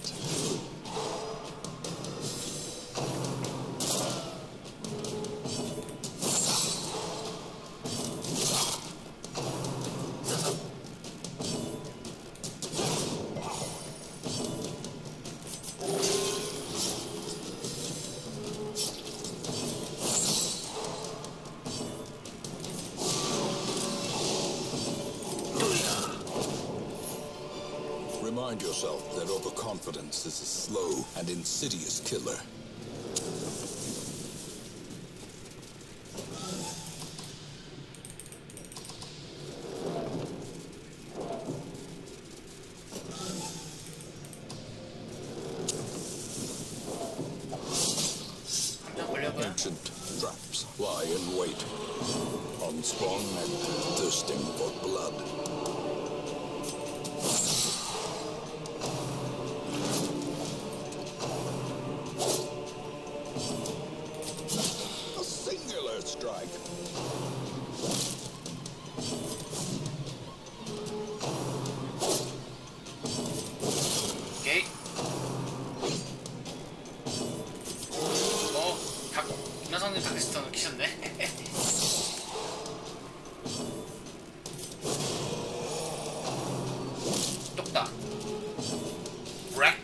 Remind yourself that overconfidence is a slow and insidious killer. Ancient traps lie in wait, unsprung and thirsting for blood. A singular strike. 오케이. 김나성님 닥스턴 키셨네. 똑딱. 렉.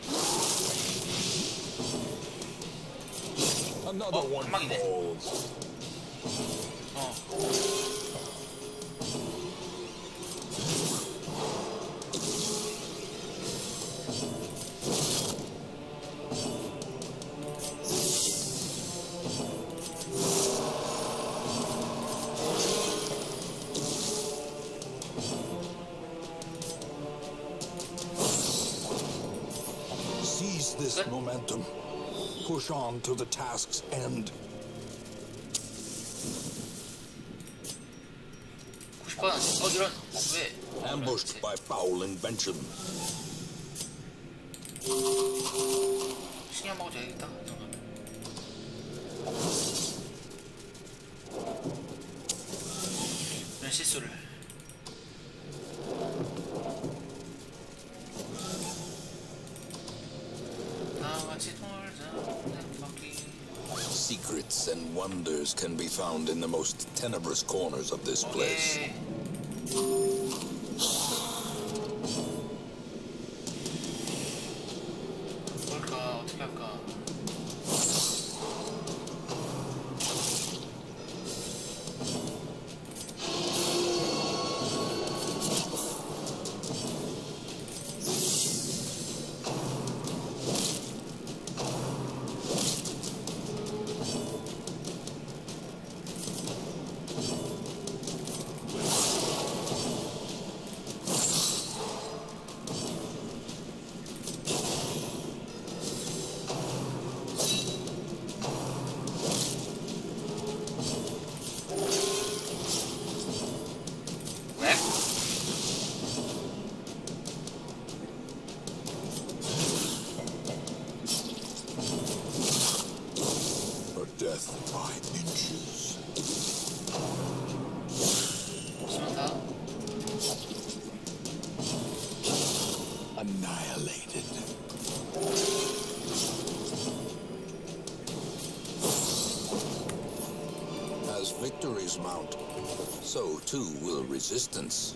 Another one 한방이네. falls. Seize this momentum. Push on to the task's end. 90번. 이런. 왜? Ambushed by foul invention. 신경 먹어도 되겠다. 이 정도면. 이런 실수를. 나같이 돌자 내 바퀴. Secrets and wonders can be found in the most tenebrous corners of this place. 뭘까? 어떻게 할까? Her death by inches. 심하다. Annihilated. As victories mount, so too will resistance.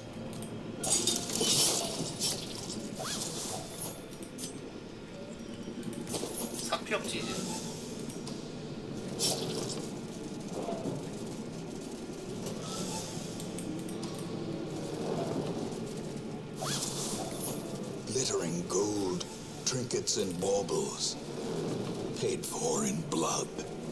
살 필요 없지 이제. Glittering gold, trinkets and baubles, paid for in blood.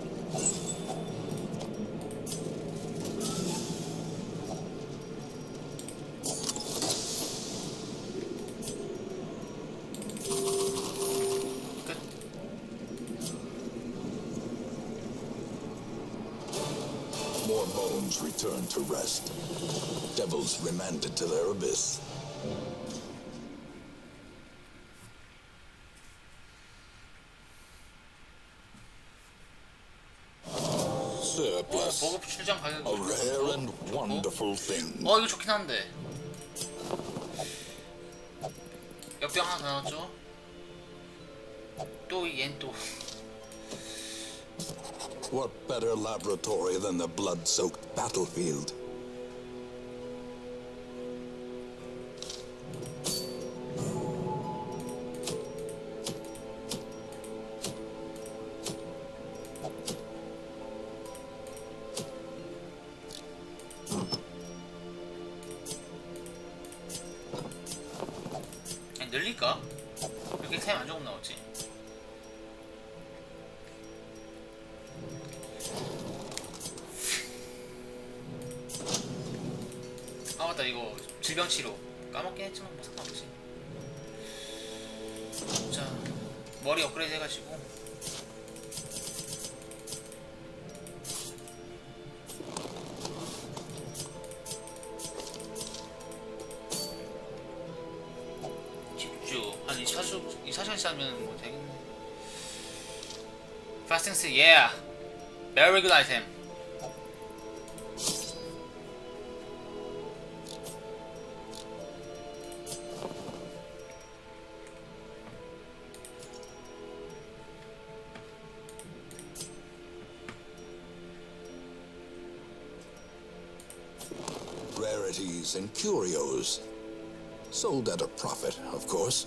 끝. More bones return to rest. Devils remanded to their abyss. Surplus. 보급 출장 가격. A rare and wonderful thing. 이거 좋긴 한데. 역병 하나 더 나왔죠? 또 얜 또. What better laboratory than the blood-soaked battlefield? 아니, 늘릴까? 왜 이렇게 템 안 조금 나왔지? 아 맞다, 이거 질병치료 까먹긴 했지만 뭐 상관없지. 자, 머리 업그레이드 해가지고 집중 한 24시간씩 하면 뭐 되겠네. 파스팅스, yeah, very good item. Rarities and curios. Sold at a profit, of course.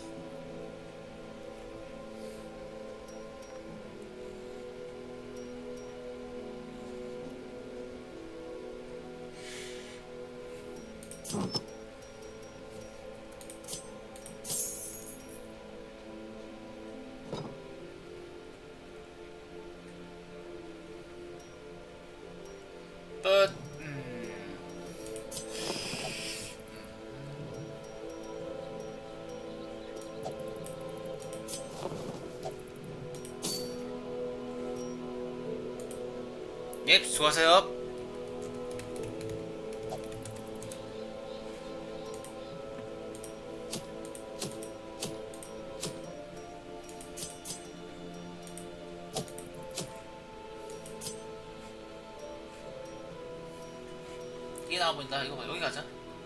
But 예, 수고하세요. 이게 나와 보인다. 이거 봐, 여기 가자.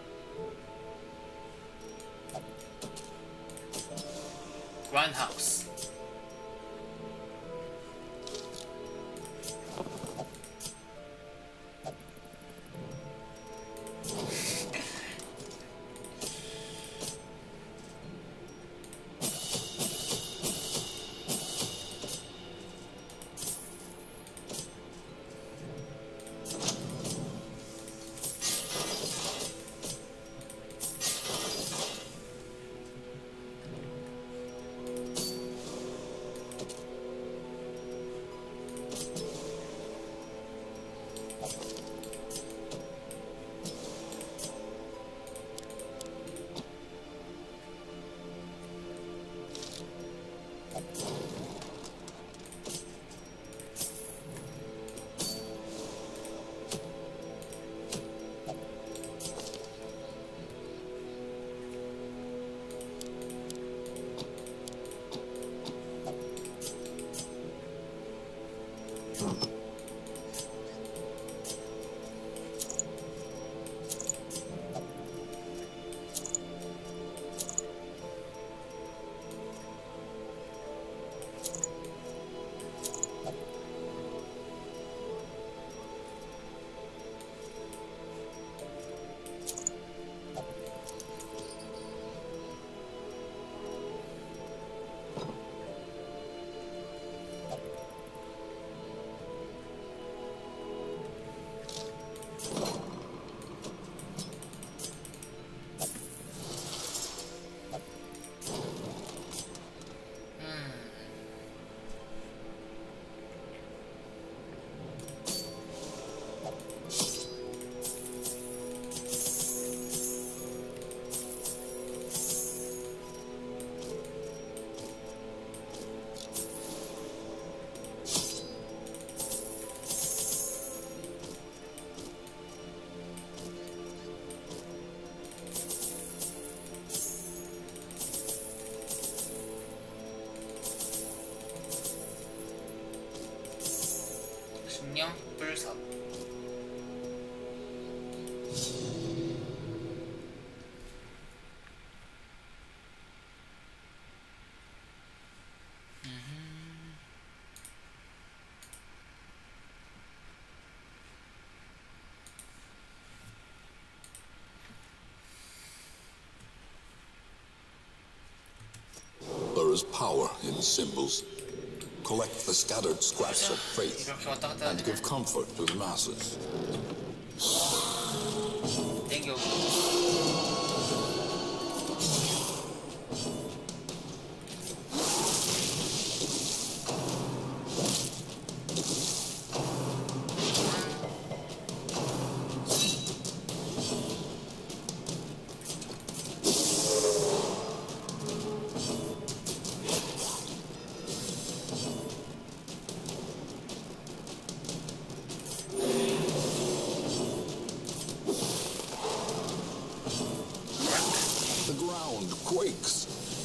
그라인드하우스. 신령 불사. There's power in symbols. Collect the scattered scraps of faith 이렇게 왔다 갔다 해야 and 되네. give comfort to the masses. 땡겨. The ground quakes.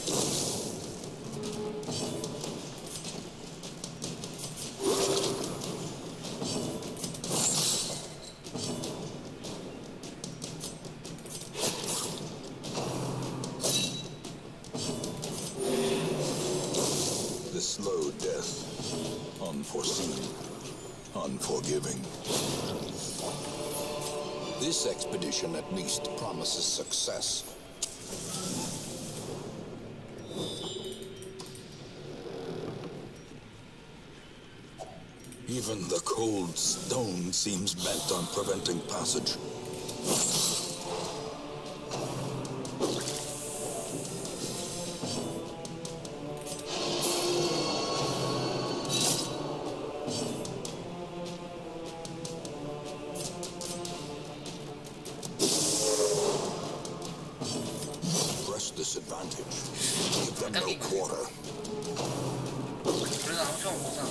The slow death, unforeseen, unforgiving. This expedition at least promises success. Even the cold stone seems bent on preventing passage. Press this advantage. Give them no quarter. 그래서 엄청 못사.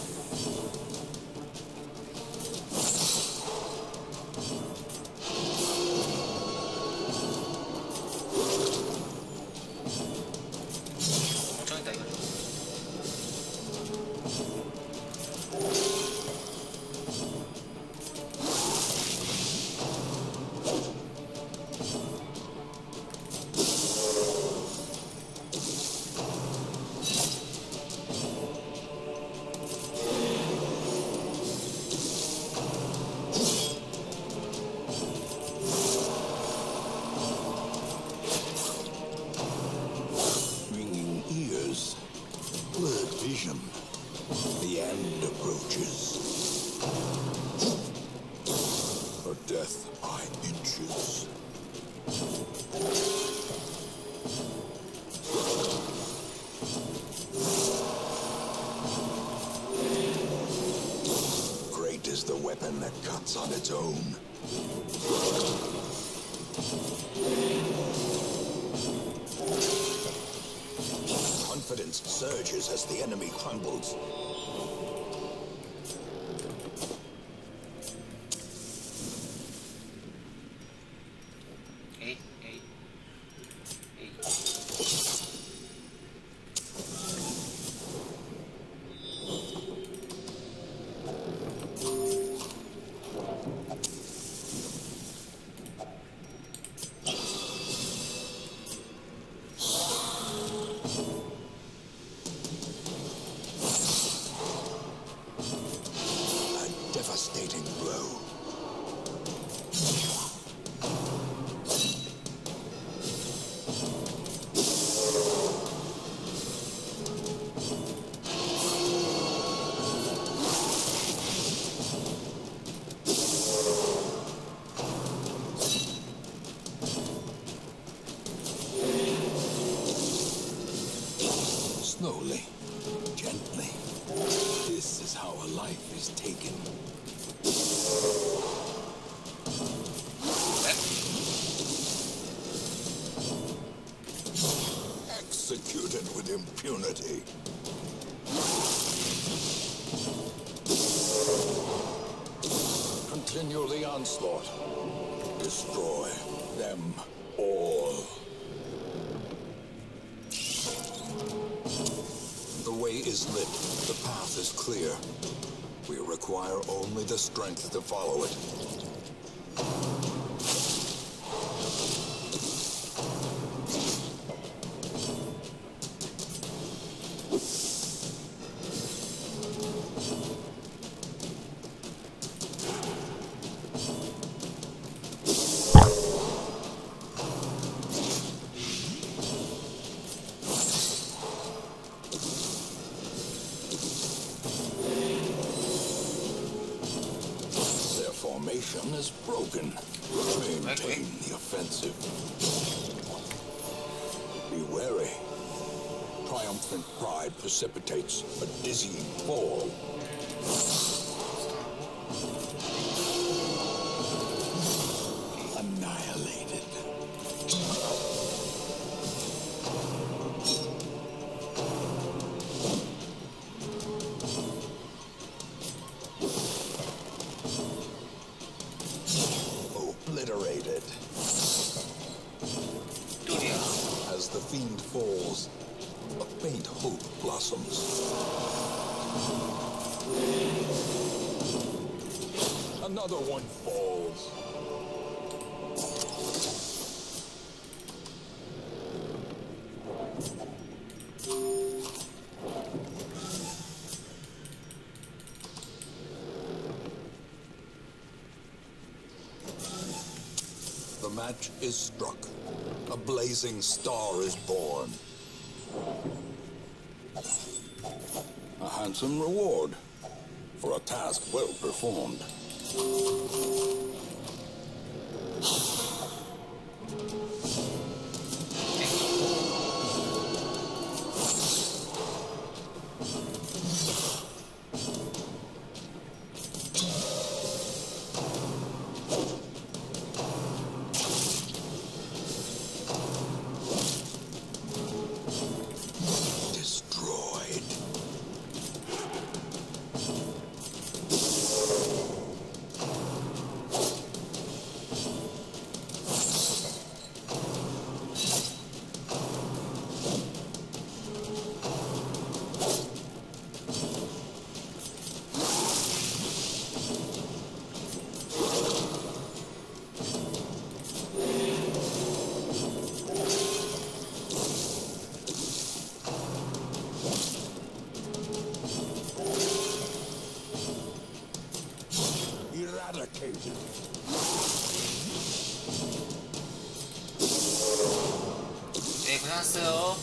엄청이다 이거. Ringing ears, blurred vision. The end approaches. A death by inches. Great is the weapon that cuts on its own. Confidence surges as the enemy crumbles. 에이 에이 에이. A devastating blow. Slowly, gently. This is how a life is taken. Executed with impunity. Continue the onslaught. Destroy them all. The way is lit. The path is clear. We require only the strength to follow it. has broken. Maintain the offensive. Be wary. Triumphant pride precipitates a dizzying fall. Annihilated. Obliterated. As the fiend falls, a faint hope blossoms. Another one falls. The match is struck. A blazing star is born. A handsome reward for a task well performed. Eradicated. 네, 고생하셨어요.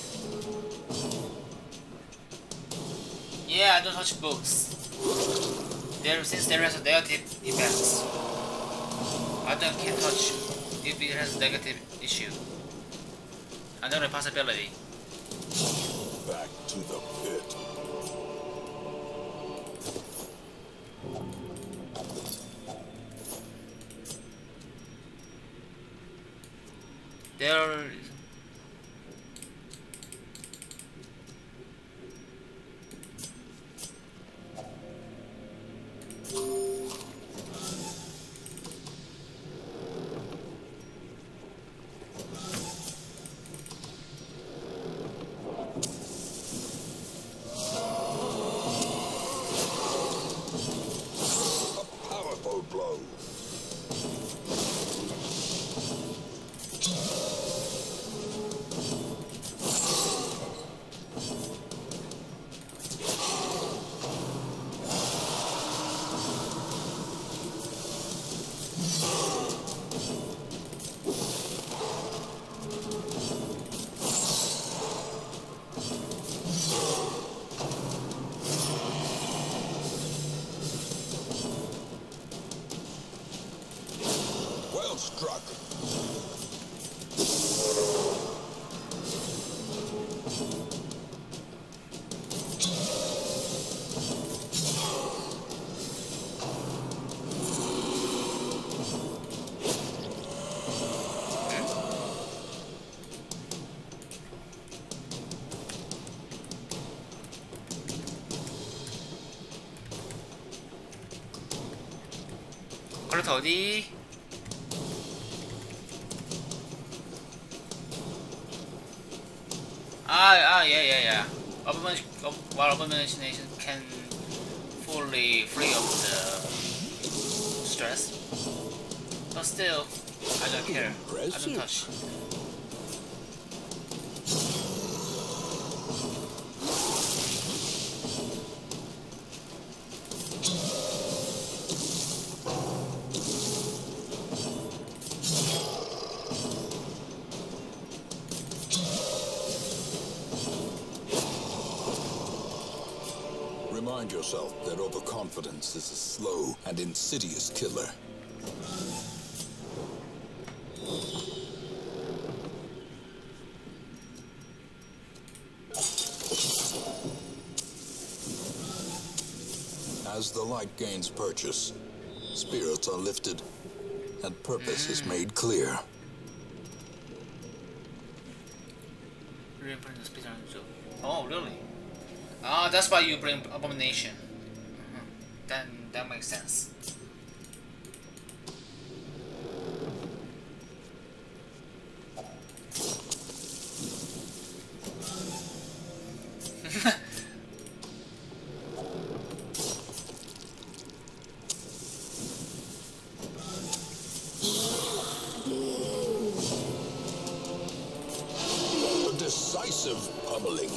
Yeah, I don't touch books. Since there is a negative effect, I can't touch if it has a negative issue. Another possibility. Back to the pit. There. Well struck. 컬렉터 어디? Yeah. While abomination can fully free of the stress, but still, I don't care. I don't touch. Remind yourself that overconfidence is a slow and insidious killer. As the light gains purchase, spirits are lifted, and purpose is made clear. Oh, really? Ah, that's why you bring abomination. Then that makes sense. A decisive pummeling.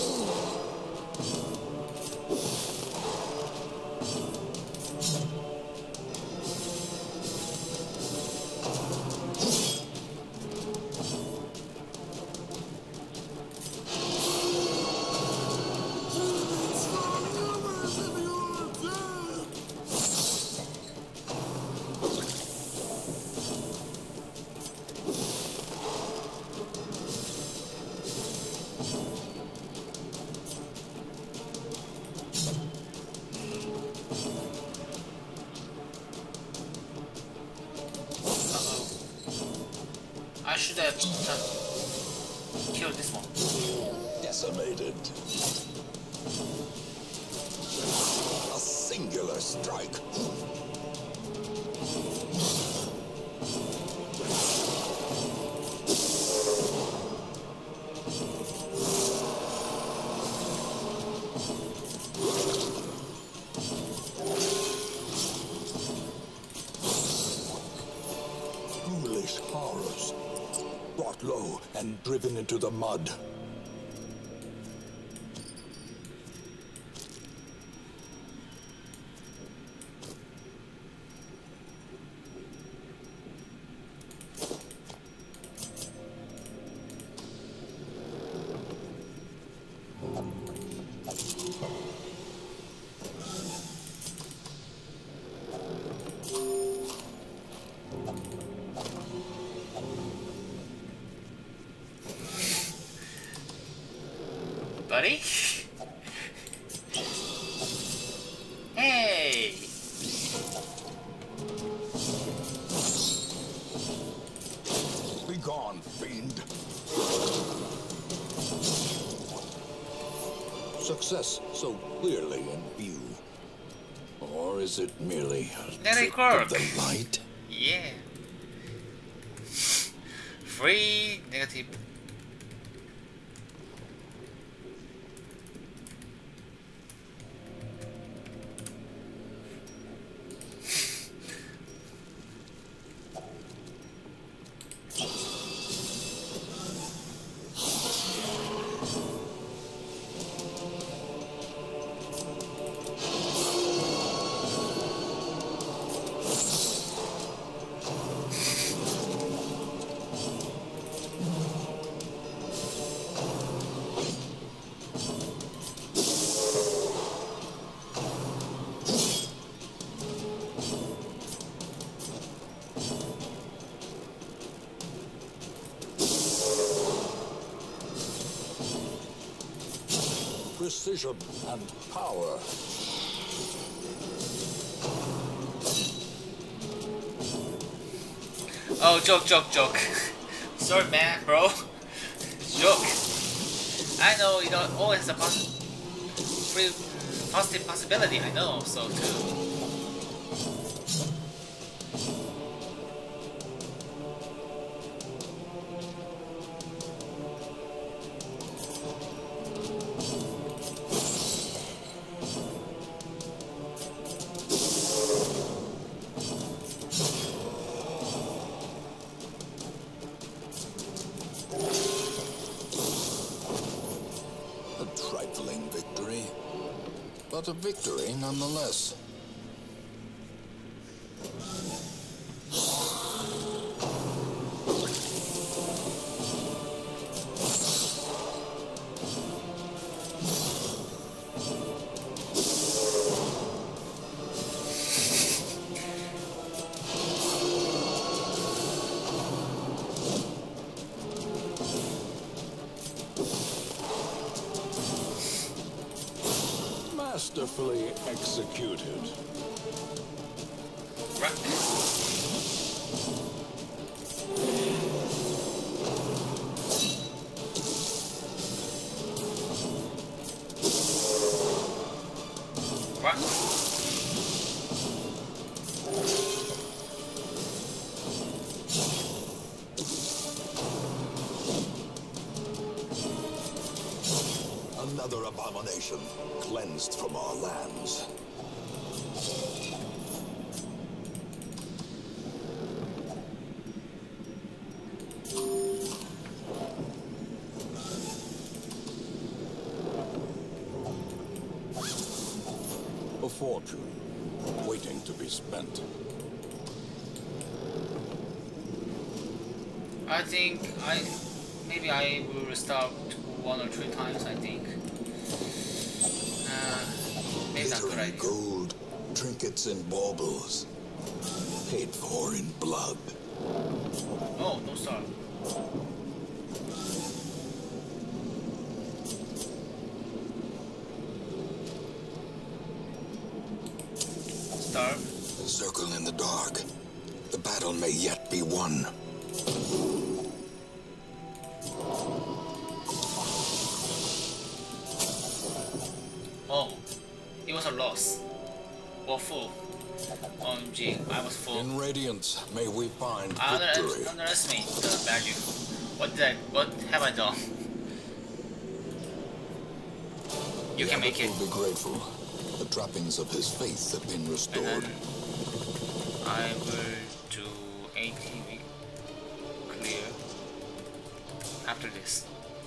I should have killed this one. Decimated. A singular strike. Ghoulish horrors, brought low and driven into the mud. Buddy? Hey! Be gone, fiend. Success so clearly in view. Or is it merely a Very trick of quirk. the light? Yeah. Free negative. Precision and power. Oh, joke. Sorry, man, bro. Joke. I know you don't always have a positive possibility. I know, so too. A trifling victory, but a victory nonetheless. Masterfully executed. What? Another abomination cleansed from our lands. A fortune waiting to be spent. I think maybe I will restart 1 or 2 times. I think maybe not a good idea. Gold, trinkets and baubles, paid for in blood. Oh, no star. Star. Circle in the dark. The battle may yet be won. Oh, it was a loss. Or full. OMG, I was full. In Radiance, may we find I victory. underestimate the value. What have I done? You can make it. Will be grateful. The trappings of his faith have been restored. And then I will do 80 week clear after this.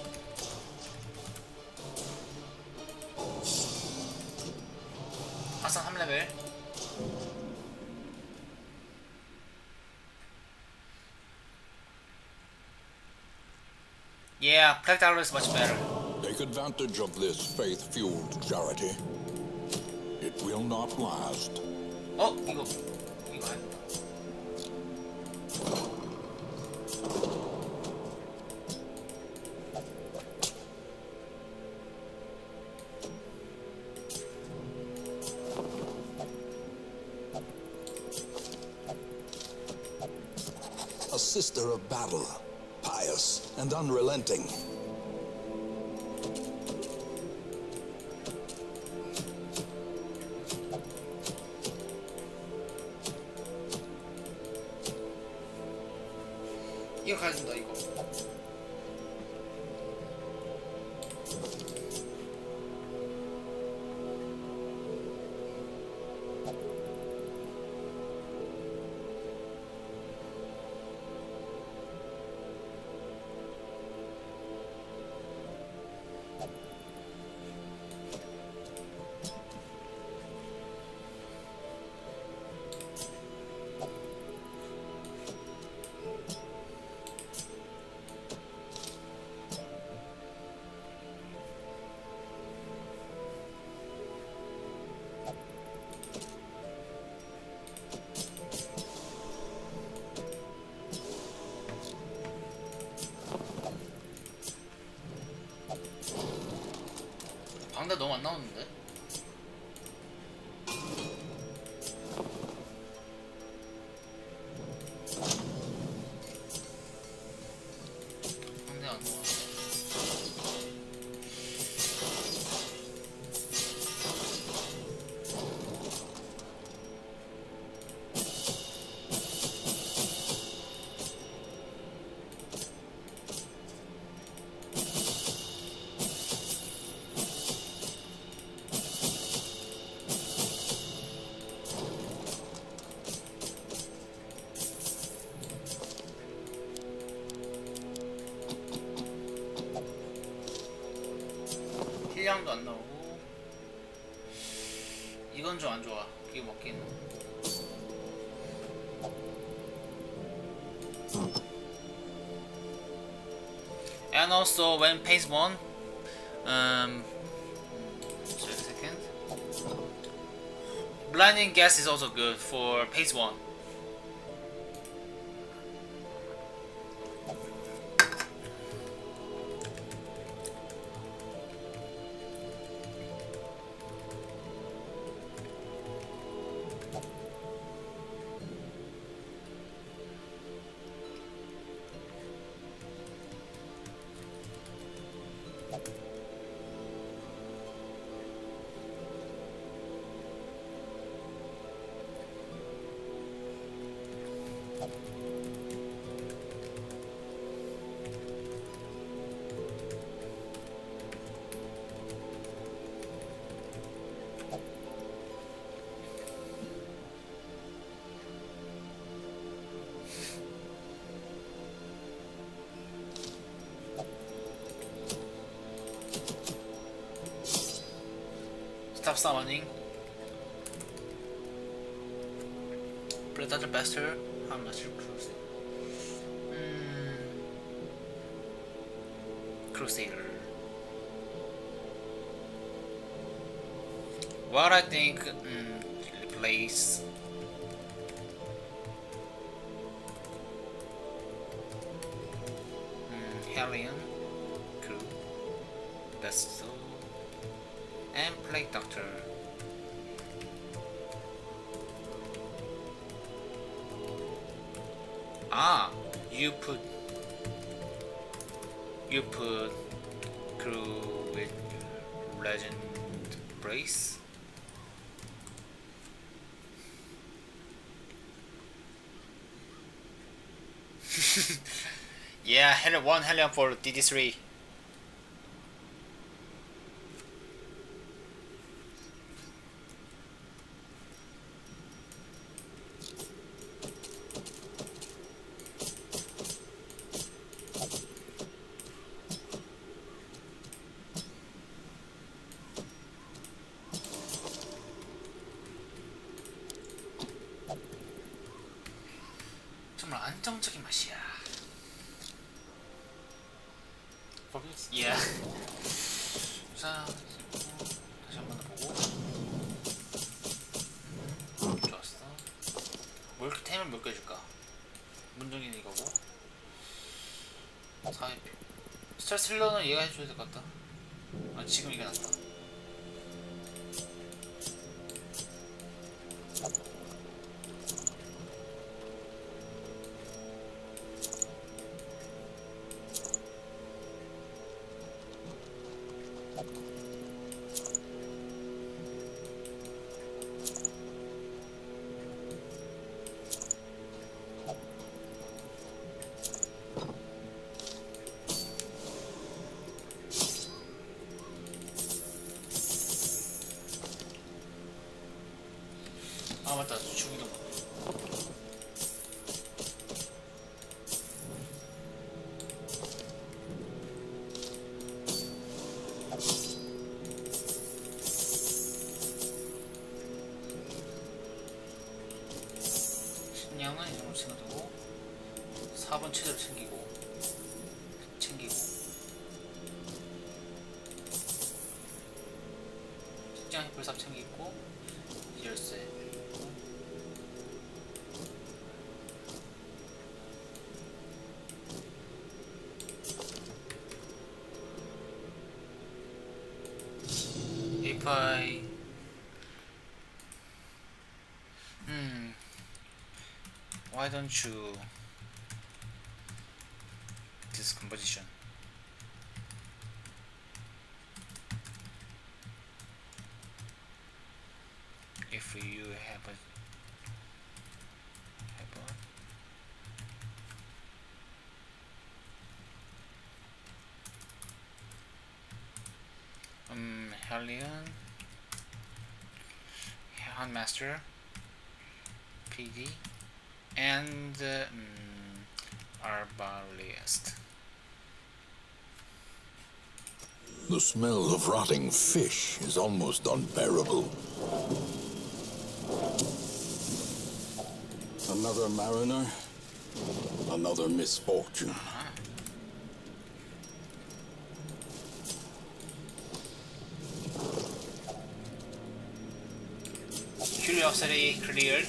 아싸 3레벨. Yeah, Black Dollar is much better. Take advantage of this faith-fueled charity. It will not last. 어? 이거 아니다. A sister of battle, pious and unrelenting. 이거 가진다 이거. 방다 너무 안 나오는데? 방다 안 나와. 힐량도 안 나오고 이건 좀 안 좋아. 이게 먹기는. And also when pace 1 just a second. Blinding gas is also good for pace 1. Stop summoning. Blood Bastard. How much Crusader. What I think replace Hellion Crew Vessel and Plague Doctor. Ah, you put crew with Legend Brace. Yeah, one Hellion for DD3. 정말 안정적인 맛이야. 예. 자, 다시 한 번 더 보고. 좋았어. 뭘 이렇게 템을 몇 개 줄까? 문정인 이거고. 4회표. 스트레스 힐러는 얘가 해줘야 될 것 같다. 아, 지금 이게 낫다. 아 맞다, 죽이도 식량은 이 정도 챙겨두고 4번 체력 챙기고 식량 햇불삽 챙기고 열쇠 if I why don't you this composition if you have a Hellion, Handmaster, PD, and Arbalest. The smell of rotting fish is almost unbearable. Another mariner, another misfortune. Curiosity cleared.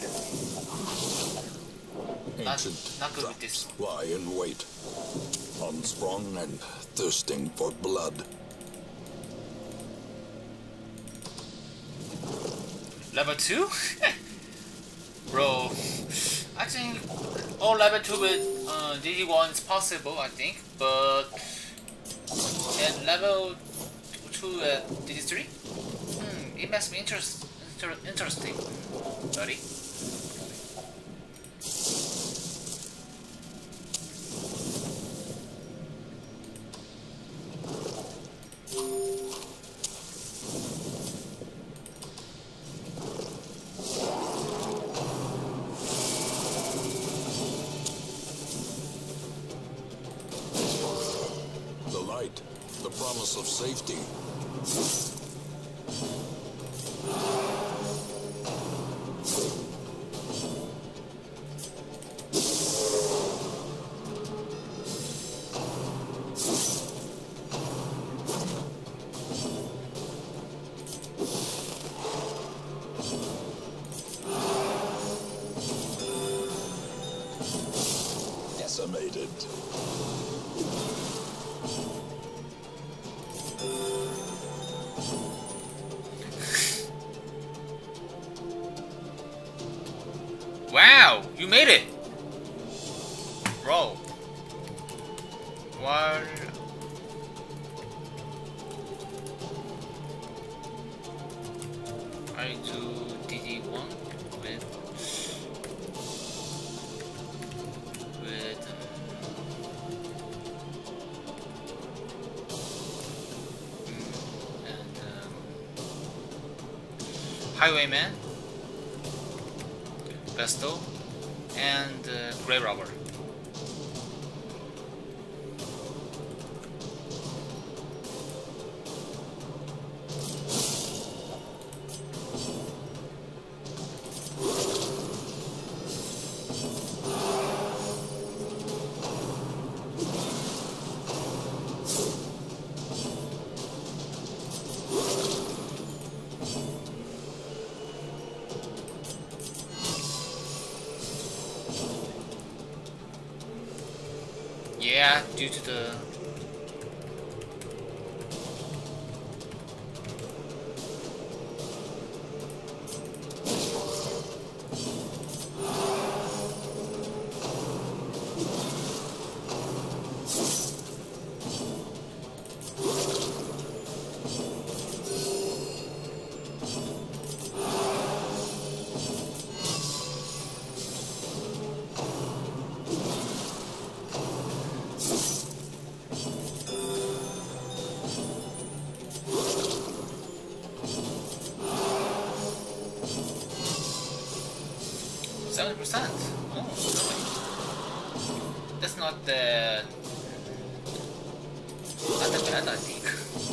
Not good Traps with this. lie in wait, unsprung and thirsting for blood. Level 2? Bro, I think all level 2 with DD1 is possible, I think, but and level 2 at DD3? It makes me interesting, buddy. The light, the promise of safety. Decimated. Wow, you made it, bro. While I do DD1 with and Highwayman, Besto, and Grey Robber. Yeah, due to the %. Oh, really? That's not that bad, I think.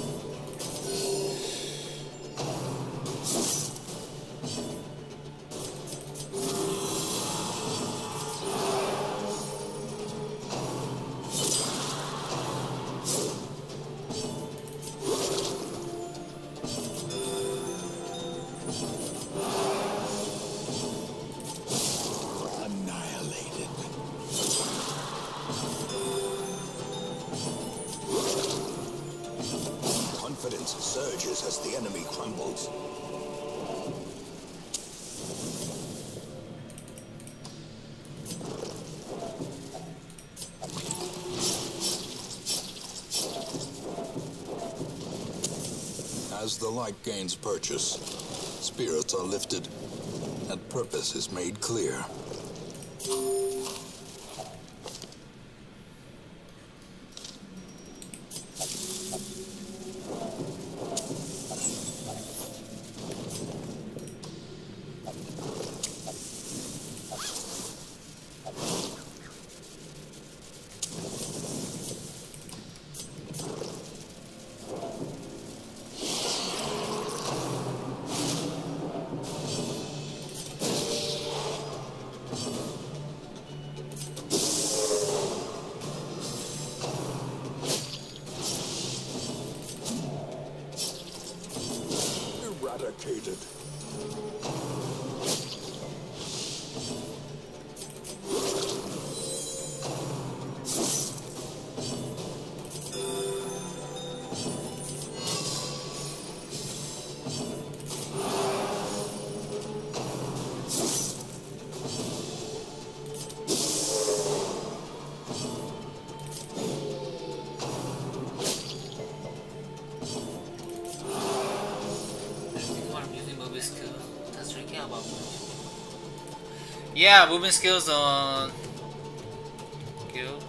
Confidence surges as the enemy crumbles. As the light gains purchase, spirits are lifted, and purpose is made clear. Eradicated. Yeah, movement skills on skills.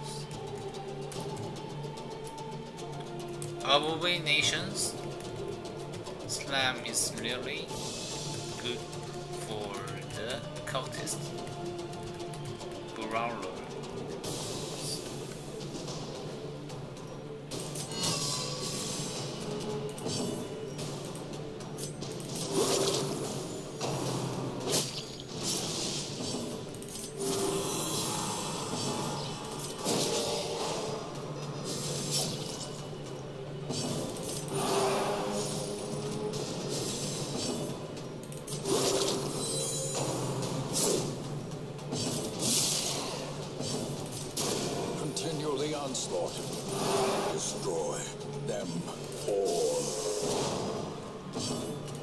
Abominations. Slam is really good for the cultist. Brawler. onslaught. Destroy them all.